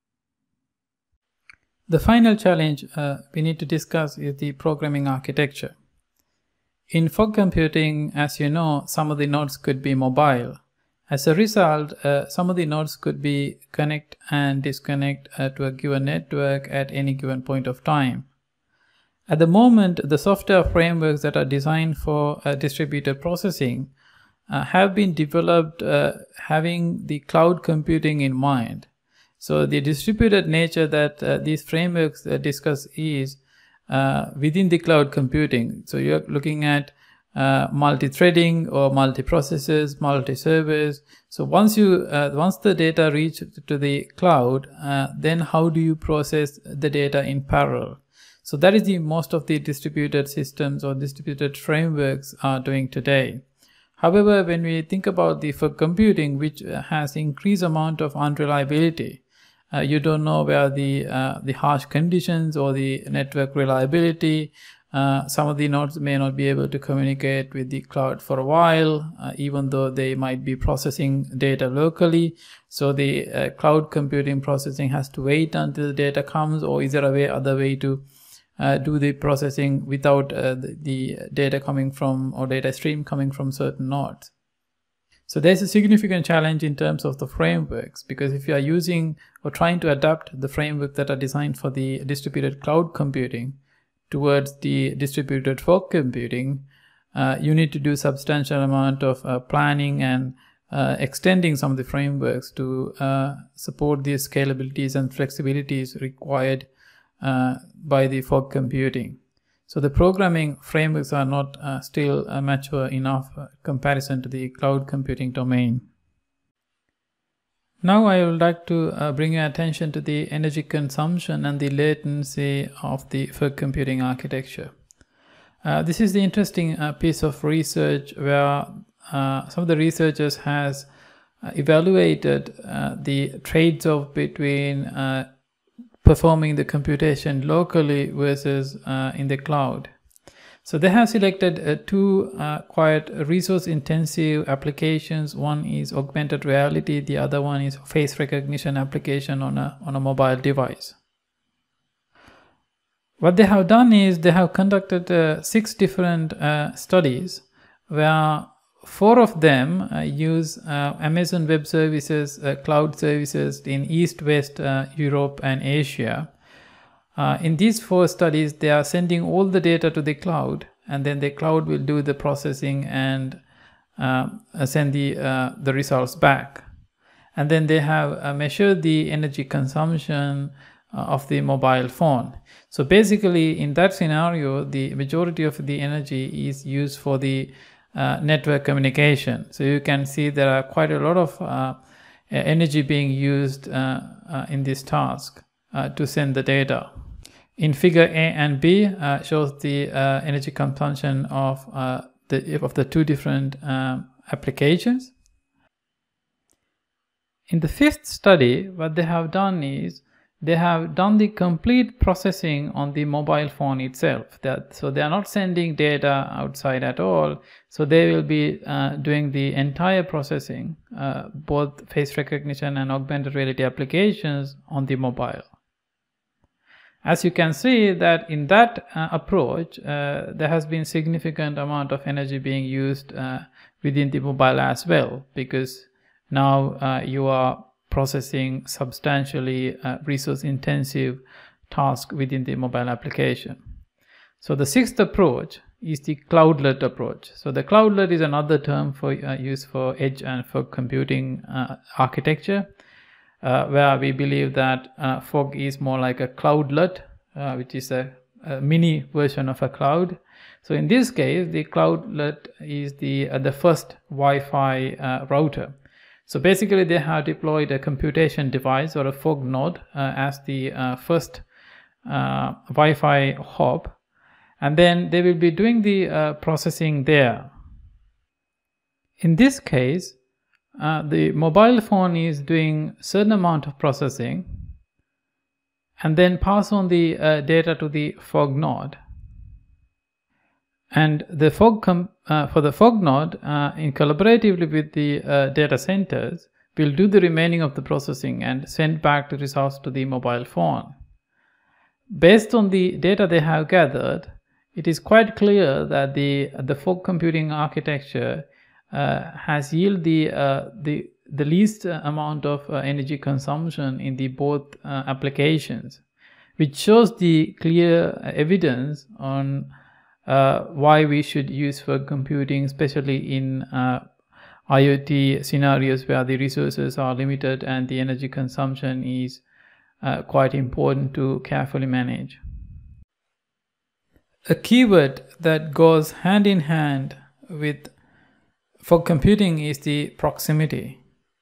The final challenge we need to discuss is the programming architecture. In fog computing, as you know, some of the nodes could be mobile. As a result, some of the nodes could be connect and disconnect to a given network at any given point of time. At the moment, the software frameworks that are designed for distributed processing have been developed having the cloud computing in mind. So the distributed nature that these frameworks discuss is within the cloud computing. So you're looking at multi-threading or multi-processors, multi-servers. So once the data reach to the cloud, then how do you process the data in parallel? So that is the most of the distributed systems or distributed frameworks are doing today. However, when we think about the fog computing, which has increased amount of unreliability, you don't know where the harsh conditions or the network reliability. Some of the nodes may not be able to communicate with the cloud for a while, even though they might be processing data locally. So the cloud computing processing has to wait until the data comes, or is there other way to do the processing without the data coming from, or data stream coming from, certain nodes. So there's a significant challenge in terms of the frameworks, because if you are using or trying to adapt the framework that are designed for the distributed cloud computing towards the distributed fog computing, you need to do substantial amount of planning and extending some of the frameworks to support the scalabilities and flexibilities required by the fog computing. So the programming frameworks are not still mature enough comparison to the cloud computing domain. Now I would like to bring your attention to the energy consumption and the latency of the fog computing architecture. This is the interesting piece of research where some of the researchers has evaluated the trade-off between performing the computation locally versus in the cloud. So they have selected two quite resource-intensive applications. One is augmented reality, the other one is face recognition application on a mobile device. What they have done is they have conducted 6 different studies where 4 of them use Amazon Web Services cloud services in East, West Europe and Asia. In these 4 studies, they are sending all the data to the cloud, and then the cloud will do the processing and send the results back. And then they have measured the energy consumption of the mobile phone. So basically, in that scenario, the majority of the energy is used for the network communication. So you can see there are quite a lot of energy being used in this task to send the data. In figure A and B shows the energy consumption of the 2 different applications. In the 5th study, what they have done is they have done the complete processing on the mobile phone itself. So they are not sending data outside at all. So they will be doing the entire processing, both face recognition and augmented reality applications on the mobile. As you can see that in that approach, there has been significant amount of energy being used within the mobile as well, because now you are processing substantially resource intensive task within the mobile application. So the 6th approach is the cloudlet approach. So the cloudlet is another term for use for edge and fog computing architecture, where we believe that fog is more like a cloudlet, which is a mini version of a cloud. So in this case, the cloudlet is the first Wi-Fi router. So basically, they have deployed a computation device or a fog node as the first Wi-Fi hub, and then they will be doing the processing there. In this case, the mobile phone is doing certain amount of processing and then pass on the data to the fog node. And the fog for the fog node, in collaboratively with the data centers, will do the remaining of the processing and send back the results to the mobile phone. Based on the data they have gathered, it is quite clear that the fog computing architecture has yielded the least amount of energy consumption in the both applications, which shows the clear evidence on why we should use fog computing, especially in IoT scenarios where the resources are limited and the energy consumption is quite important to carefully manage. A keyword that goes hand in hand with fog computing is the proximity.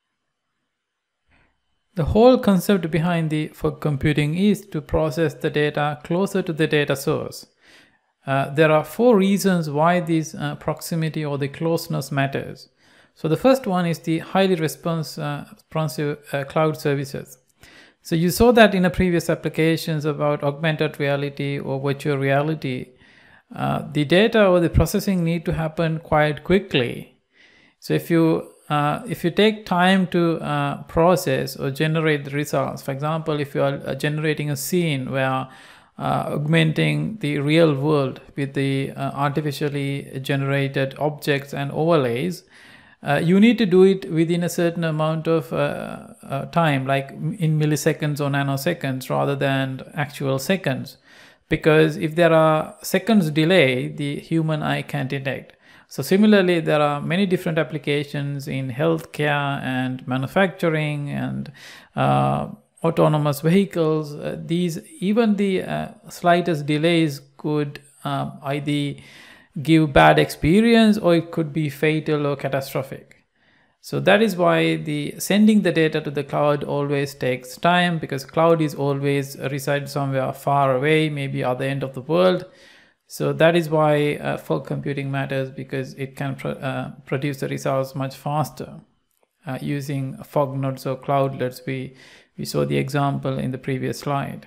The whole concept behind the fog computing is to process the data closer to the data source. There are 4 reasons why this proximity or the closeness matters. So the first one is the highly responsive cloud services. So you saw that in the previous applications about augmented reality or virtual reality, the data or the processing need to happen quite quickly. So if you take time to process or generate the results, for example, if you are generating a scene where augmenting the real world with the artificially generated objects and overlays, you need to do it within a certain amount of time, like in milliseconds or nanoseconds rather than actual seconds. Because if there are seconds delay, the human eye can detect. So similarly, there are many different applications in healthcare and manufacturing and autonomous vehicles. Even the slightest delays could either give bad experience or it could be fatal or catastrophic. So that is why the sending the data to the cloud always takes time, because cloud is always resides somewhere far away, maybe at the end of the world. So that is why fog computing matters, because it can produce the results much faster using fog nodes or cloudlets. We saw the example in the previous slide.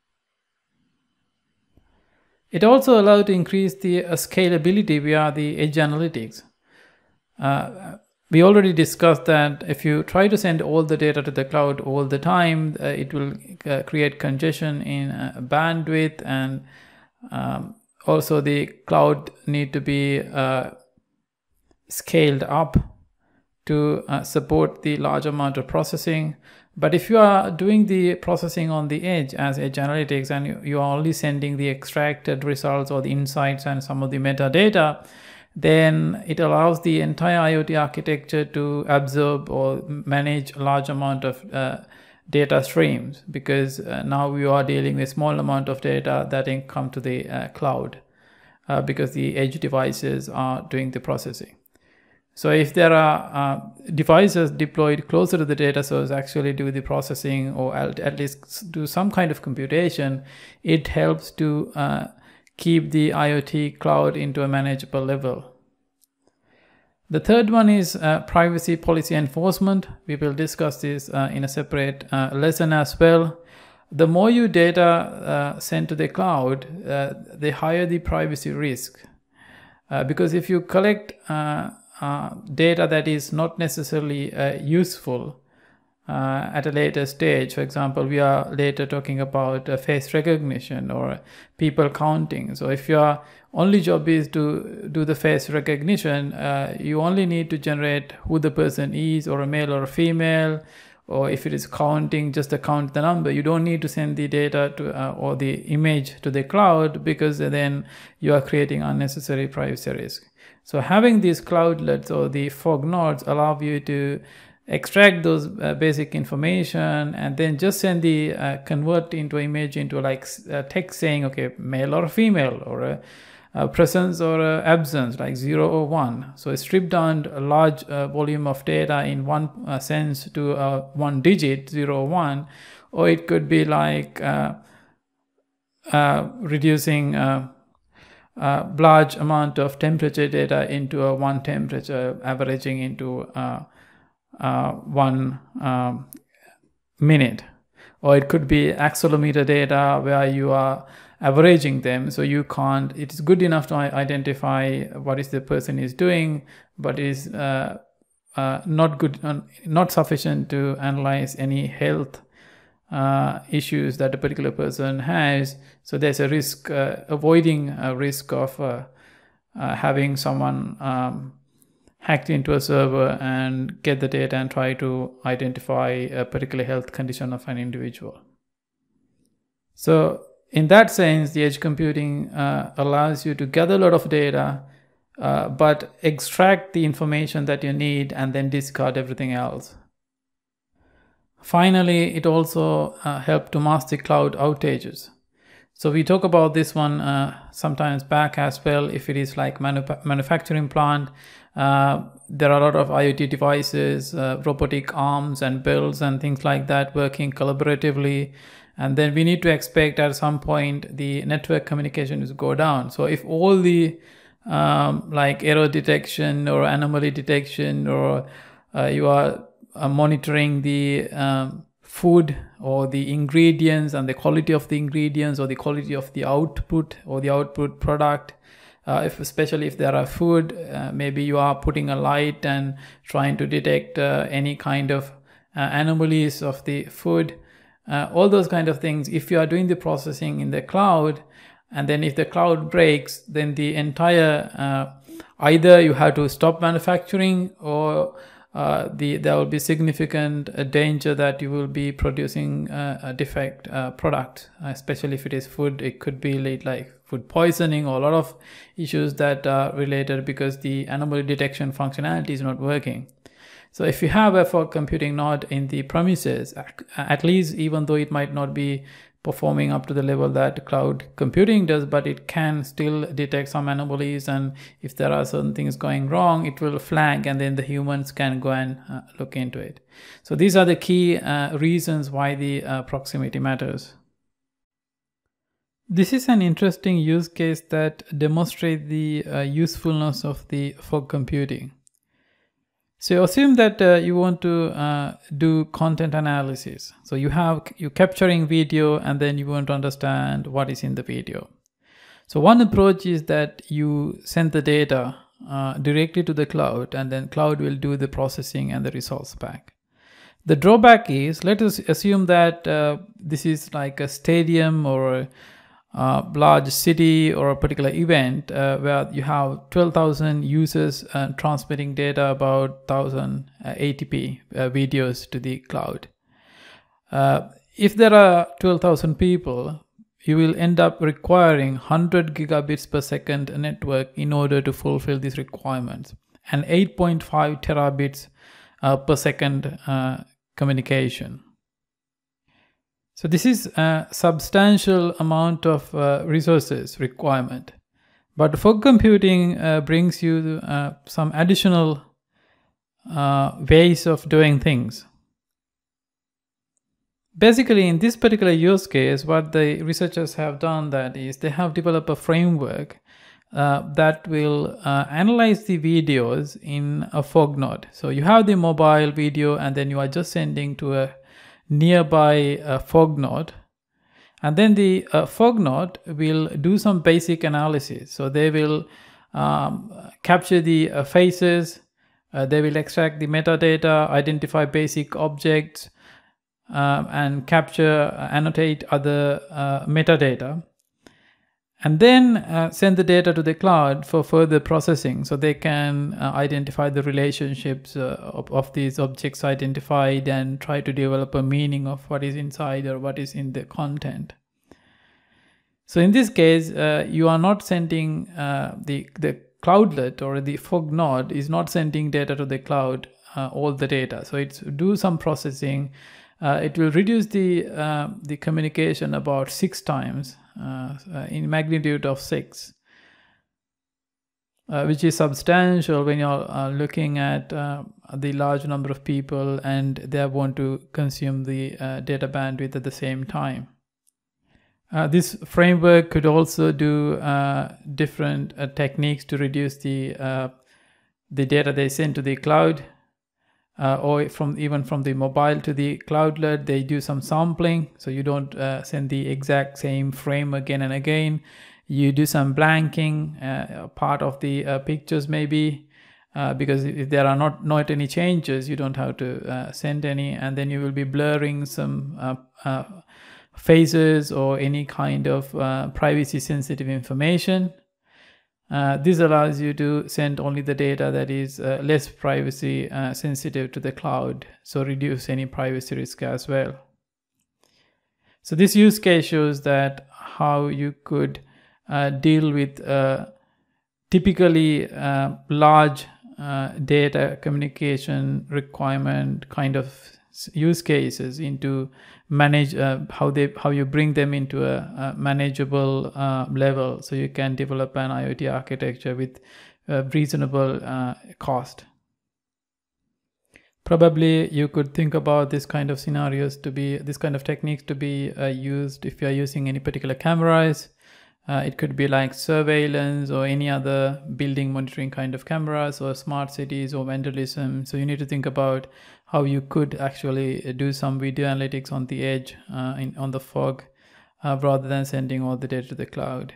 It also allows to increase the scalability via the edge analytics. We already discussed that if you try to send all the data to the cloud all the time, it will create congestion in bandwidth, and also the cloud need to be scaled up to support the large amount of processing. But if you are doing the processing on the edge as edge analytics, and you are only sending the extracted results or the insights and some of the metadata, then it allows the entire IoT architecture to absorb or manage a large amount of data streams, because now we are dealing with small amount of data that can come to the cloud because the edge devices are doing the processing. So if there are devices deployed closer to the data source actually do the processing, or at least do some kind of computation, it helps to keep the IoT cloud into a manageable level. The third one is privacy policy enforcement. We will discuss this in a separate lesson as well. The more you data sent to the cloud, the higher the privacy risk. Because if you collect data that is not necessarily useful at a later stage, for example, we are later talking about face recognition or people counting. So if your only job is to do the face recognition, you only need to generate who the person is, or a male or a female, or if it is counting, just to count the number. You don't need to send the data to or the image to the cloud, because then you are creating unnecessary privacy risk. So having these cloudlets or the fog nodes allow you to extract those basic information and then just send the convert into image into like text saying, okay, male or female, or a presence or a absence, like 0 or 1. So strip down a large volume of data in one sense to one digit, 0 or 1, or it could be like reducing large amount of temperature data into a one temperature, averaging into 1 minute. Or it could be accelerometer data where you are averaging them, so you can't, it is good enough to identify what is the person is doing, but is not good, not sufficient to analyze any health issues that a particular person has. So there's a risk, avoiding a risk of having someone hacked into a server and get the data and try to identify a particular health condition of an individual. So in that sense, the edge computing allows you to gather a lot of data, but extract the information that you need and then discard everything else. Finally, it also helps to mask the cloud outages. So we talk about this one sometimes back as well. If it is like manufacturing plant, there are a lot of IoT devices, robotic arms and belts and things like that working collaboratively. And then we need to expect at some point the network communication is go down. So if all the like error detection or anomaly detection, or you are monitoring the food or the ingredients and the quality of the ingredients or the quality of the output or the output product, especially if there are food, maybe you are putting a light and trying to detect any kind of anomalies of the food. all those kind of things. If you are doing the processing in the cloud, and then if the cloud breaks, then the entire either you have to stop manufacturing, or there will be significant danger that you will be producing a defect product, especially if it is food. It could be like food poisoning, or a lot of issues that are related because the anomaly detection functionality is not working. So if you have a fog computing node in the premises, at least, even though it might not be performing up to the level that cloud computing does, but it can still detect some anomalies, and if there are certain things going wrong, it will flag, and then the humans can go and look into it. So these are the key reasons why the proximity matters. This is an interesting use case that demonstrates the usefulness of the fog computing. So assume that you want to do content analysis. So you're capturing video, and then you want to understand what is in the video. So one approach is that you send the data directly to the cloud, and then cloud will do the processing and the results back. The drawback is, let us assume that this is like a stadium or a large city or a particular event where you have 12,000 users transmitting data about 1080p videos to the cloud. If there are 12,000 people, you will end up requiring 100 gigabits per second network in order to fulfill these requirements, and 8.5 terabits per second communication. So this is a substantial amount of resources requirement, but fog computing brings you some additional ways of doing things. Basically, in this particular use case, what the researchers have done, that is, they have developed a framework that will analyze the videos in a fog node. So you have the mobile video, and then you are just sending to a nearby fog node, and then the fog node will do some basic analysis. So they will capture the faces, they will extract the metadata, identify basic objects, and annotate other metadata, and then send the data to the cloud for further processing, so they can identify the relationships of these objects identified and try to develop a meaning of what is inside or what is in the content. So in this case, you are not sending the cloudlet, or the fog node is not sending data to the cloud, all the data. So it's do some processing. It will reduce the communication about 6 times, in magnitude of 6, which is substantial when you're looking at the large number of people and they want to consume the data bandwidth at the same time. This framework could also do different techniques to reduce the data they send to the cloud, or even from the mobile to the cloudlet. They do some sampling, so you don't send the exact same frame again and again. You do some blanking part of the pictures maybe, because if there are not any changes, you don't have to send any, and then you will be blurring some faces or any kind of privacy sensitive information. This allows you to send only the data that is less privacy sensitive to the cloud, so reduce any privacy risk as well. So this use case shows that how you could deal with typically large data communication requirement kind of use cases into manage how you bring them into a manageable level, so you can develop an IoT architecture with reasonable cost. Probably you could think about this kind of scenarios to be, this kind of techniques to be used if you are using any particular cameras. It could be like surveillance or any other building monitoring kind of cameras, or smart cities or vandalism. So you need to think about how you could actually do some video analytics on the edge, on the fog, rather than sending all the data to the cloud.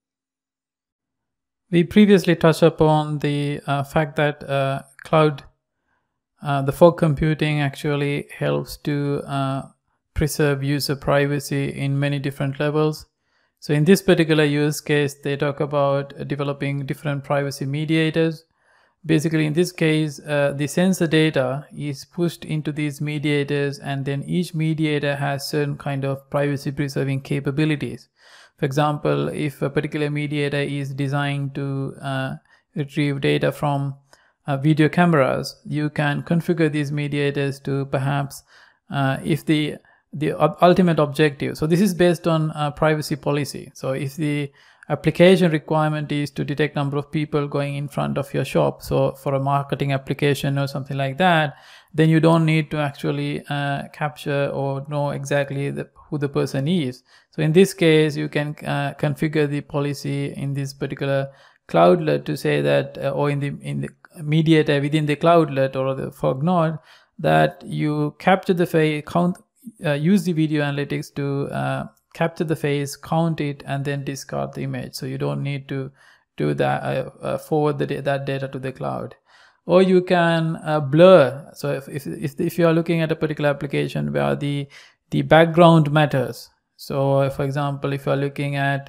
We previously touched upon the fact that the fog computing actually helps to preserve user privacy in many different levels. So in this particular use case, they talk about developing different privacy mediators. Basically, in this case, the sensor data is pushed into these mediators, and then each mediator has certain kind of privacy preserving capabilities. For example, if a particular mediator is designed to retrieve data from video cameras, you can configure these mediators to perhaps if the ultimate objective. So this is based on privacy policy. So if the application requirement is to detect number of people going in front of your shop, so for a marketing application or something like that, then you don't need to actually capture or know exactly who the person is. So in this case, you can configure the policy in this particular cloudlet to say that, or in the mediator within the cloudlet or the fog node, that you capture the face, use the video analytics to capture the face, count it, and then discard the image. So you don't need to do that, forward that data to the cloud. Or you can blur. So if you are looking at a particular application where the background matters. So for example, if you are looking at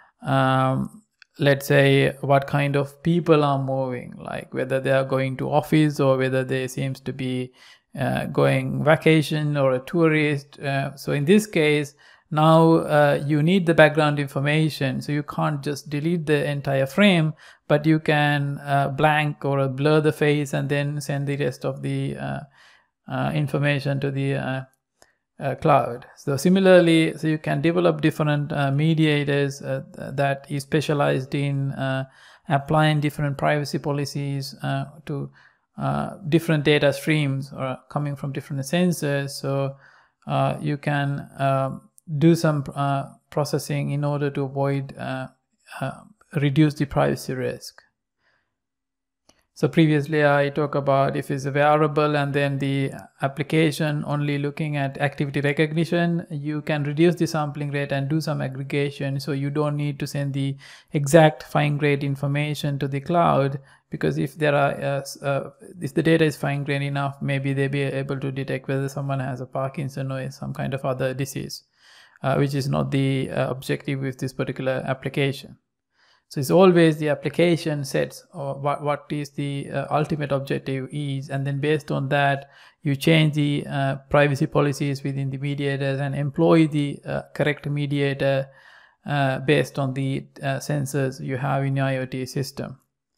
let's say what kind of people are moving, like whether they are going to office or whether they seems to be going vacation or a tourist. So in this case, now you need the background information, so you can't just delete the entire frame, but you can blank or blur the face and then send the rest of the information to the cloud. So similarly, so you can develop different mediators that is specialized in applying different privacy policies to different data streams or coming from different sensors. So you can do some processing in order to avoid reduce the privacy risk. So previously I talked about if it's a wearable and then the application only looking at activity recognition, you can reduce the sampling rate and do some aggregation. So you don't need to send the exact fine-grained information to the cloud, because if there are if the data is fine-grained enough, maybe they'll be able to detect whether someone has a Parkinson or some kind of other disease, which is not the objective with this particular application. So it's always the application sets or what is the ultimate objective is, and then based on that, you change the privacy policies within the mediators and employ the correct mediator based on the sensors you have in your IoT system.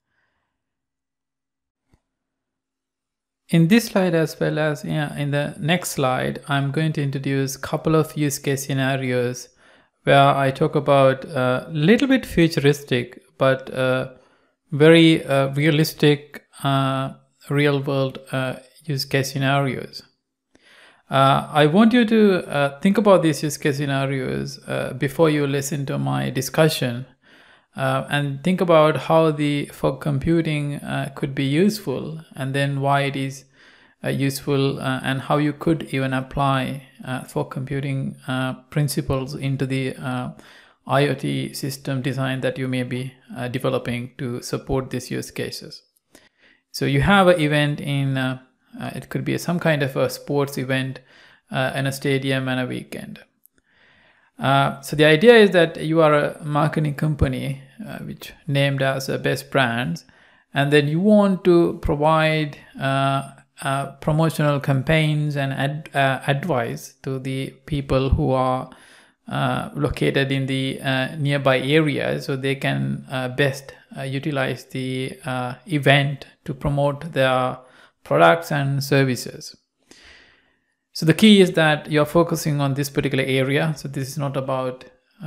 In this slide, as well as in the next slide, I'm going to introduce a couple of use case scenarios where I talk about a little bit futuristic, but very realistic real world use case scenarios. I want you to think about these use case scenarios before you listen to my discussion, and think about how the fog computing could be useful, and then why it is useful, and how you could even apply fog computing principles into the IoT system design that you may be developing to support these use cases. So you have an event in, it could be some kind of a sports event in a stadium and a weekend. So the idea is that you are a marketing company which named as Best Brands, and then you want to provide promotional campaigns and advice to the people who are located in the nearby area, so they can best utilize the event to promote their products and services. So the key is that you're focusing on this particular area. So this is not about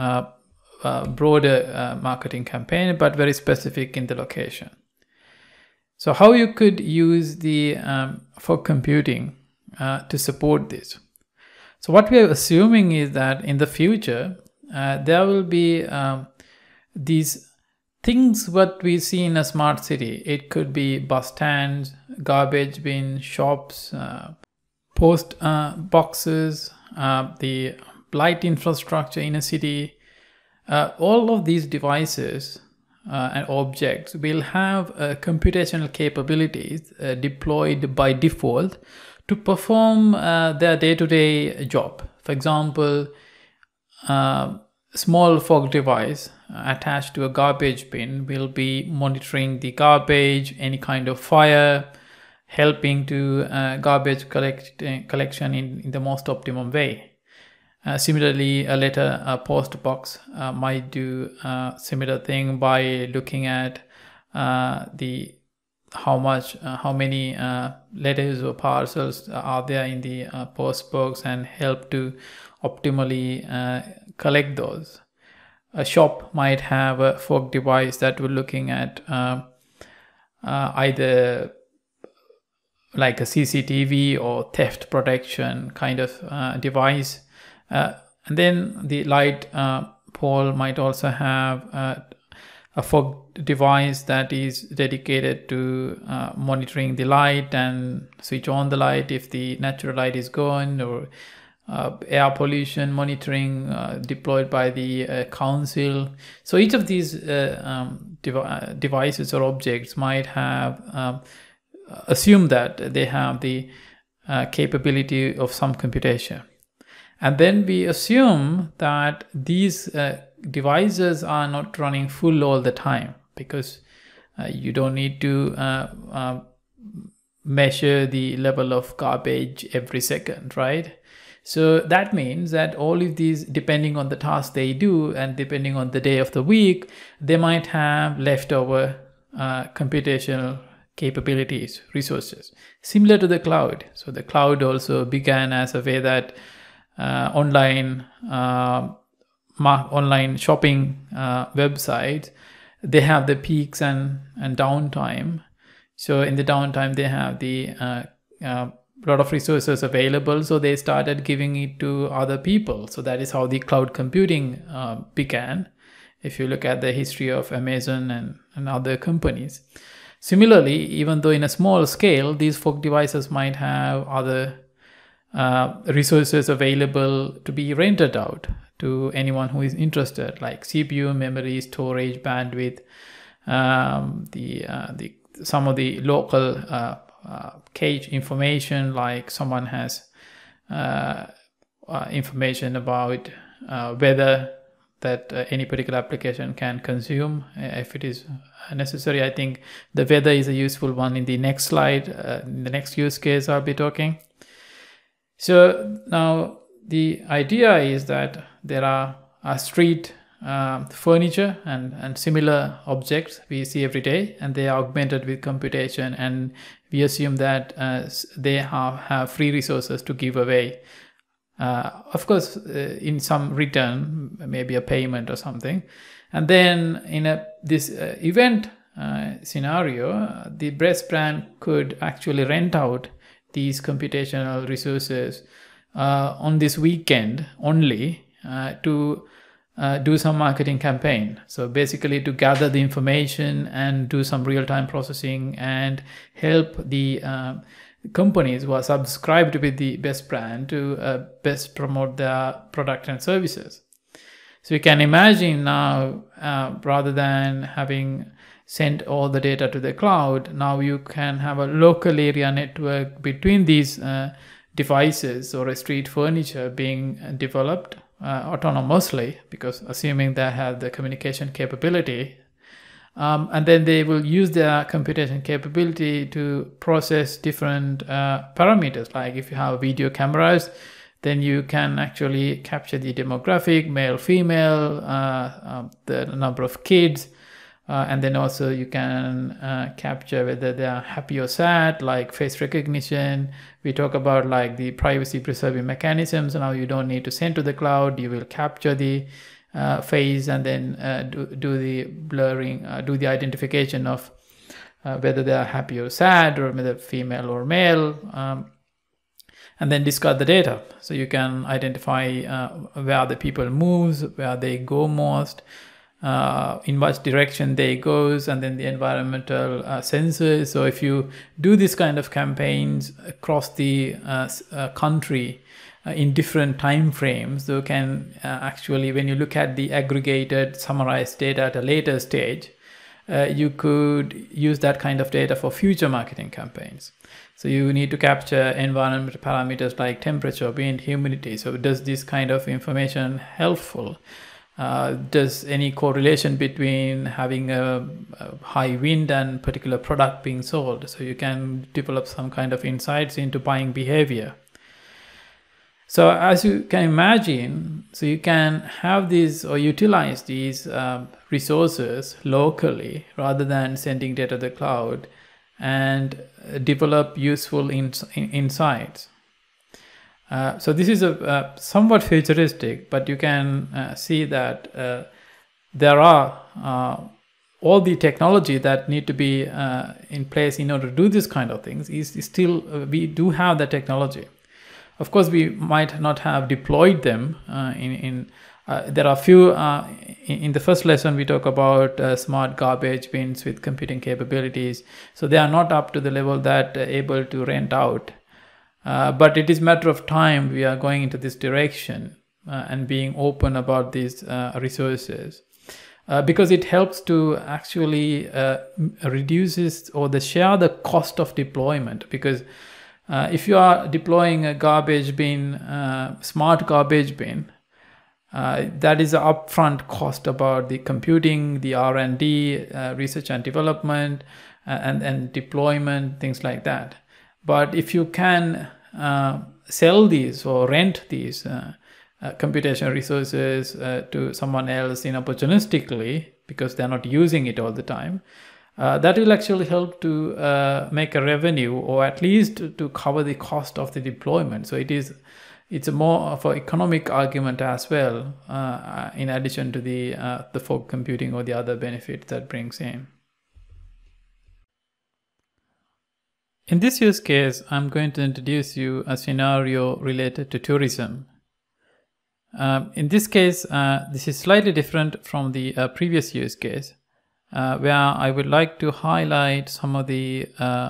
broader marketing campaign, but very specific in the location. So how you could use the fog computing to support this? So what we are assuming is that in the future, there will be these things what we see in a smart city. It could be bus stands, garbage bins, shops, post boxes, the light infrastructure in a city. All of these devices and objects will have computational capabilities deployed by default to perform their day-to-day job. For For example, small fog device attached to a garbage bin will be monitoring the garbage, any kind of fire, helping to garbage collection in the most optimum way. Similarly, a letter post box might do a similar thing by looking at how many letters or parcels are there in the post box and help to optimally collect those. A shop might have a fog device that will looking at either like a CCTV or theft protection kind of device. And then the light pole might also have a fog device that is dedicated to monitoring the light and switch on the light if the natural light is gone, or air pollution monitoring deployed by the council. So each of these devices or objects might have assume that they have the capability of some computation. And then we assume that these devices are not running full all the time, because you don't need to measure the level of garbage every second, right? So that means that all of these, depending on the task they do and depending on the day of the week, they might have leftover computational capabilities, resources, similar to the cloud. So the cloud also began as a way that online shopping websites, they have the peaks and downtime. So in the downtime, they have the lot of resources available, so they started giving it to other people. So that is how the cloud computing began, if you look at the history of Amazon and other companies. Similarly, even though in a small scale, these fog devices might have other resources available to be rented out to anyone who is interested, like CPU, memory, storage, bandwidth, some of the local cache information, like someone has information about weather that any particular application can consume if it is necessary. I think the weather is a useful one in the next slide. In the next use case I'll be talking. So now the idea is that there are street furniture and similar objects we see every day, and they are augmented with computation, and we assume that they have free resources to give away. Of course, in some return, maybe a payment or something. And then in this event scenario, the Best brand could actually rent out these computational resources on this weekend only to do some marketing campaign. So basically to gather the information and do some real-time processing and help the companies who are subscribed with the Best brand to best promote their product and services. So you can imagine now, rather than having sent all the data to the cloud, now you can have a local area network between these devices or a street furniture being developed autonomously, because assuming they have the communication capability, and then they will use their computation capability to process different parameters. Like if you have video cameras, then you can actually capture the demographic, male, female, the number of kids, and then also you can capture whether they are happy or sad, like face recognition. We talk about like the privacy preserving mechanisms. Now you don't need to send to the cloud. You will capture the face and then do the blurring, do the identification of whether they are happy or sad, or whether female or male, and then discard the data. So you can identify where the people moves, where they go most, in which direction they goes, and then the environmental sensors. So if you do this kind of campaigns across the country in different time frames, you can actually, when you look at the aggregated, summarized data at a later stage, you could use that kind of data for future marketing campaigns. So you need to capture environmental parameters like temperature, wind, humidity. So does this kind of information helpful? Does any correlation between having a high wind and particular product being sold? So you can develop some kind of insights into buying behavior. So as you can imagine, so you can have these or utilize these resources locally rather than sending data to the cloud, and develop useful insights. So this is a somewhat futuristic, but you can see that there are all the technology that need to be in place in order to do this kind of things. Is still we do have the technology. Of course, we might not have deployed them there are a few, in the first lesson we talk about smart garbage bins with computing capabilities. So they are not up to the level that able to rent out. But it is a matter of time we are going into this direction and being open about these resources. Because it helps to actually reduces or share the cost of deployment. Because if you are deploying a garbage bin, smart garbage bin, that is an upfront cost about the computing, the R&D, research and development, and deployment, things like that. But if you can sell these or rent these computational resources to someone else opportunistically, because they're not using it all the time, that will actually help to make a revenue, or at least to cover the cost of the deployment. So it's a more of an economic argument as well, in addition to the fog computing or the other benefits that brings in. In this use case, I'm going to introduce you a scenario related to tourism. In this case, this is slightly different from the previous use case, where I would like to highlight some of the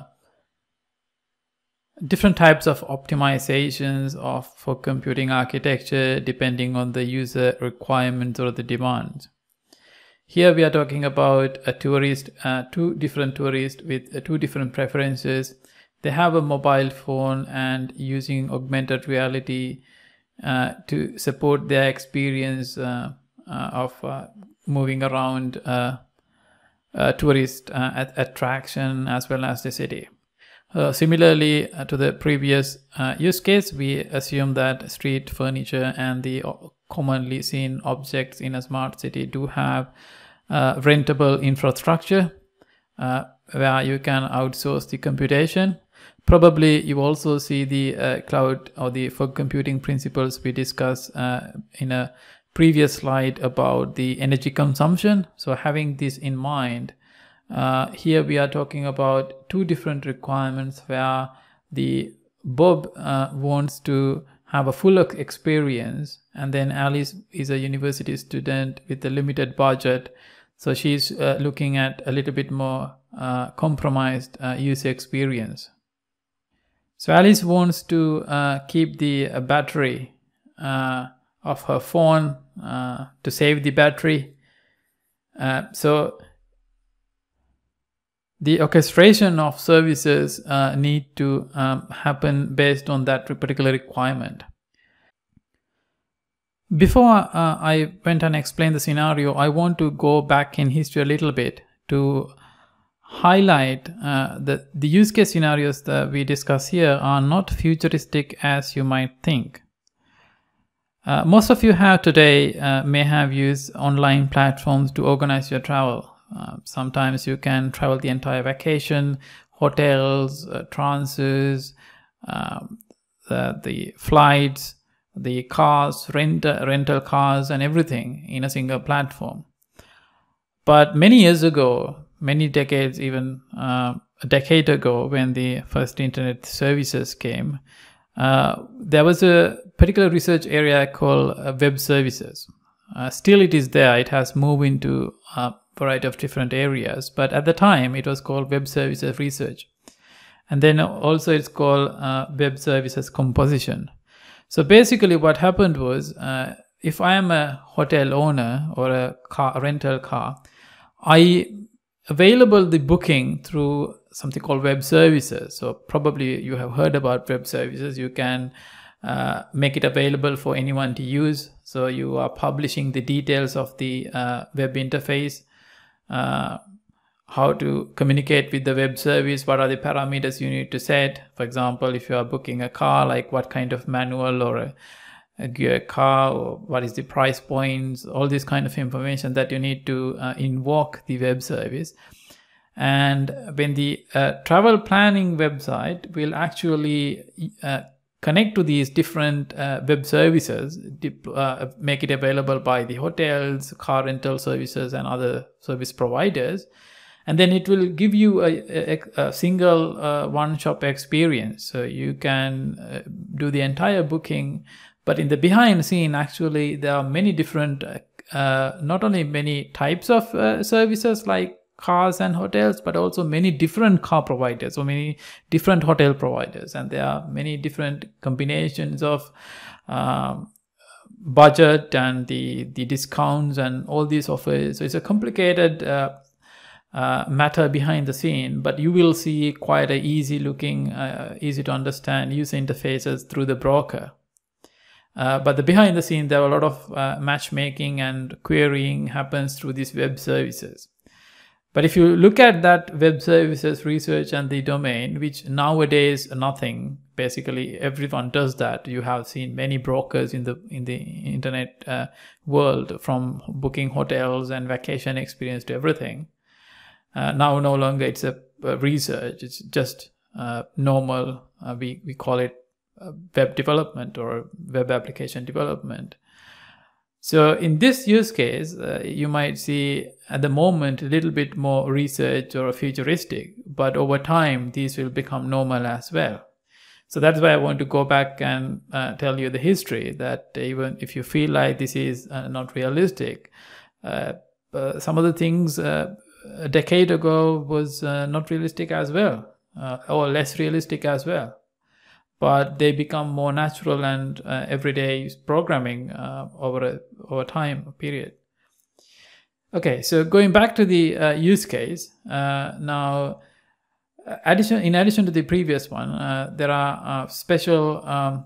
different types of optimizations for computing architecture depending on the user requirements or the demands. Here we are talking about a tourist, two different tourists with two different preferences. They have a mobile phone and using augmented reality to support their experience of moving around tourist attraction as well as the city. Similarly to the previous use case, we assume that street furniture and the commonly seen objects in a smart city do have rentable infrastructure where you can outsource the computation. Probably you also see the cloud or the fog computing principles we discussed in a previous slide about the energy consumption. So having this in mind, here we are talking about two different requirements where the Bob wants to have a full experience, and then Alice is a university student with a limited budget. So she's looking at a little bit more compromised user experience. So Alice wants to keep the battery of her phone to save the battery. So the orchestration of services need to happen based on that particular requirement. Before I went and explained the scenario, I want to go back in history a little bit to highlight that the use case scenarios that we discuss here are not futuristic as you might think. Most of you have today may have used online platforms to organize your travel. Sometimes you can travel the entire vacation, hotels, transfers, the flights, the cars, rental cars, and everything in a single platform. But many years ago, many decades, even a decade ago, when the first internet services came, there was a particular research area called web services. Still it is there. It has moved into a variety of different areas, but at the time it was called web services research. And then also it's called web services composition. So basically what happened was, if I am a hotel owner or a rental car, I available the booking through something called web services. So probably you have heard about web services. You can make it available for anyone to use. So you are publishing the details of the web interface, how to communicate with the web service, what are the parameters you need to set. For example, if you are booking a car, like what kind of manual or a gear car, or what is the price points, all this kind of information that you need to invoke the web service. And when the travel planning website will actually connect to these different web services, make it available by the hotels, car rental services, and other service providers. And then it will give you a single one-shop experience. So you can do the entire booking. But in the behind the scene, actually, there are many different, not only many types of services like cars and hotels, but also many different car providers or many different hotel providers. And there are many different combinations of budget and the discounts and all these offers. So it's a complicated matter behind the scene, but you will see quite a easy looking, easy to understand user interfaces through the broker. But the behind the scene, there are a lot of matchmaking and querying happens through these web services. But if you look at that web services research and the domain, which nowadays nothing, basically everyone does that. You have seen many brokers in the internet world, from booking hotels and vacation experience to everything. Now no longer it's a research, it's just normal, we call it web development or web application development. So in this use case, you might see at the moment a little bit more research or futuristic, but over time these will become normal as well. So that's why I want to go back and tell you the history, that even if you feel like this is not realistic, some of the things a decade ago was not realistic as well, or less realistic as well. But they become more natural and everyday programming over time period. Okay, so going back to the use case, now in addition to the previous one, there are special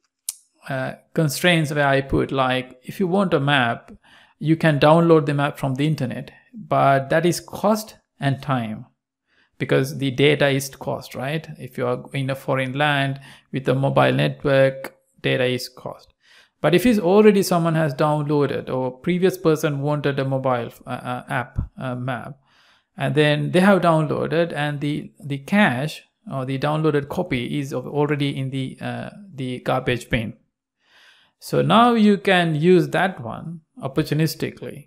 constraints where I put, like if you want a map, you can download the map from the internet, but that is cost and time. Because the data is cost, right? If you are in a foreign land with a mobile network, data is cost. But if it's already someone has downloaded, or previous person wanted a mobile app map, and then they have downloaded, and the cache or the downloaded copy is already in the garbage bin. So now you can use that one opportunistically.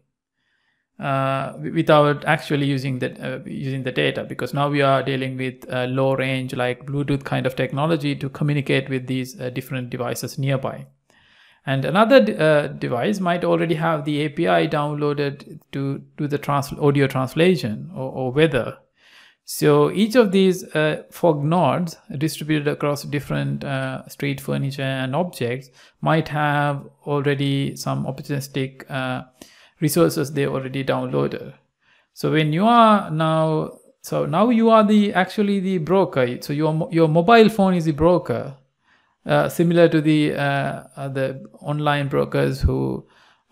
Without actually using the data, because now we are dealing with low range, like Bluetooth kind of technology, to communicate with these different devices nearby. And another device might already have the API downloaded to do the audio translation or weather. So each of these fog nodes distributed across different street furniture and objects might have already some opportunistic resources they already downloaded. So when you are now you are actually the broker. So your mobile phone is the broker, similar to the online brokers who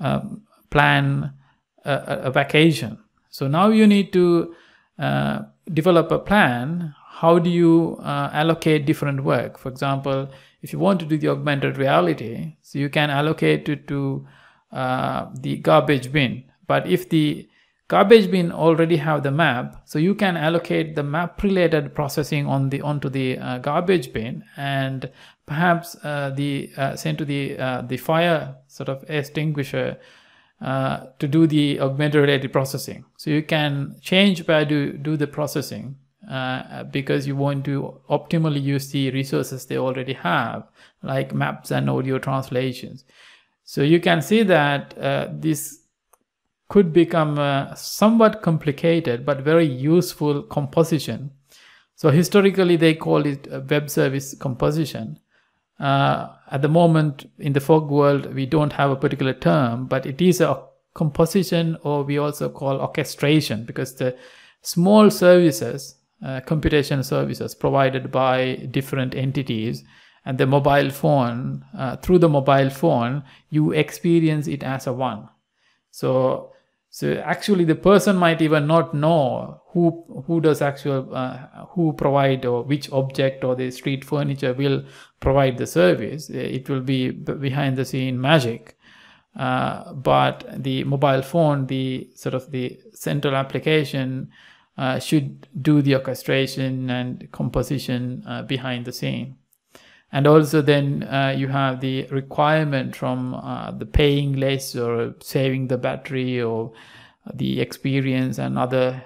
plan a vacation. So now you need to develop a plan. How do you allocate different work? For example, if you want to do the augmented reality, so you can allocate it to the garbage bin. But if the garbage bin already have the map, so you can allocate the map related processing onto the garbage bin, and perhaps send to the fire sort of extinguisher to do the augmented reality processing. So you can change where to do the processing because you want to optimally use the resources they already have, like maps and audio translations. So you can see that this could become a somewhat complicated but very useful composition. So historically they called it a web service composition. At the moment in the fog world we don't have a particular term, but it is a composition, or we also call orchestration, because the small services, computation services provided by different entities, and the mobile phone, through the mobile phone, you experience it as a one. So actually the person might even not know who does who provide, or which object or the street furniture will provide the service. It will be behind the scene magic. But the mobile phone, the sort of the central application, should do the orchestration and composition behind the scene. And also then you have the requirement from the paying less or saving the battery or the experience and other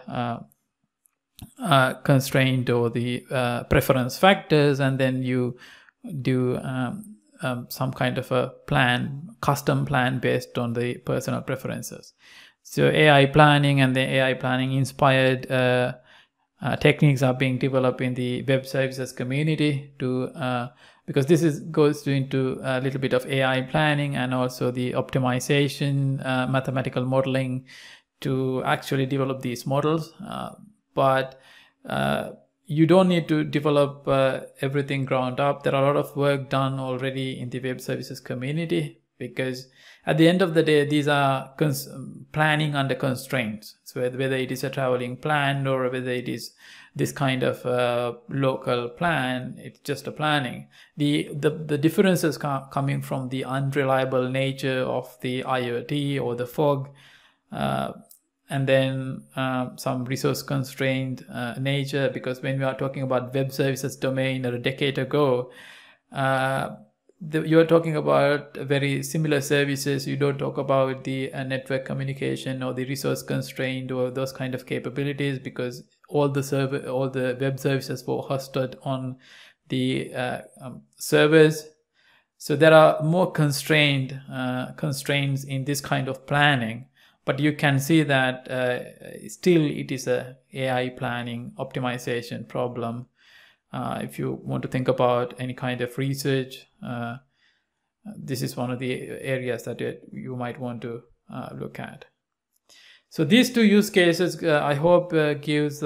constraint or the preference factors, and then you do some kind of a plan, custom plan based on the personal preferences. So AI planning and the AI planning inspired techniques are being developed in the web services community to because this goes into a little bit of AI planning and also the optimization, mathematical modeling to actually develop these models. But you don't need to develop everything ground up. There are a lot of work done already in the web services community, because at the end of the day, these are planning under constraints. So whether it is a traveling plan or whether it is this kind of local plan, it's just a planning. The differences coming from the unreliable nature of the IoT or the fog, and then some resource constrained nature, because when we are talking about web services domain a decade ago, you are talking about very similar services. You don't talk about the network communication or the resource constraint or those kind of capabilities, because all the web services were hosted on the servers. So there are more constraints in this kind of planning. But you can see that still it is a AI planning optimization problem. If you want to think about any kind of research, this is one of the areas that you might want to look at. So these two use cases, I hope, gives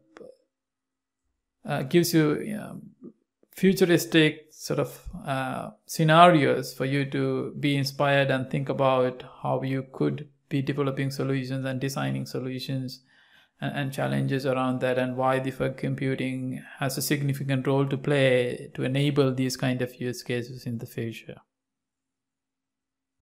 you futuristic sort of scenarios for you to be inspired and think about how you could be developing solutions and designing solutions and challenges around that, and why the fog computing has a significant role to play to enable these kind of use cases in the future.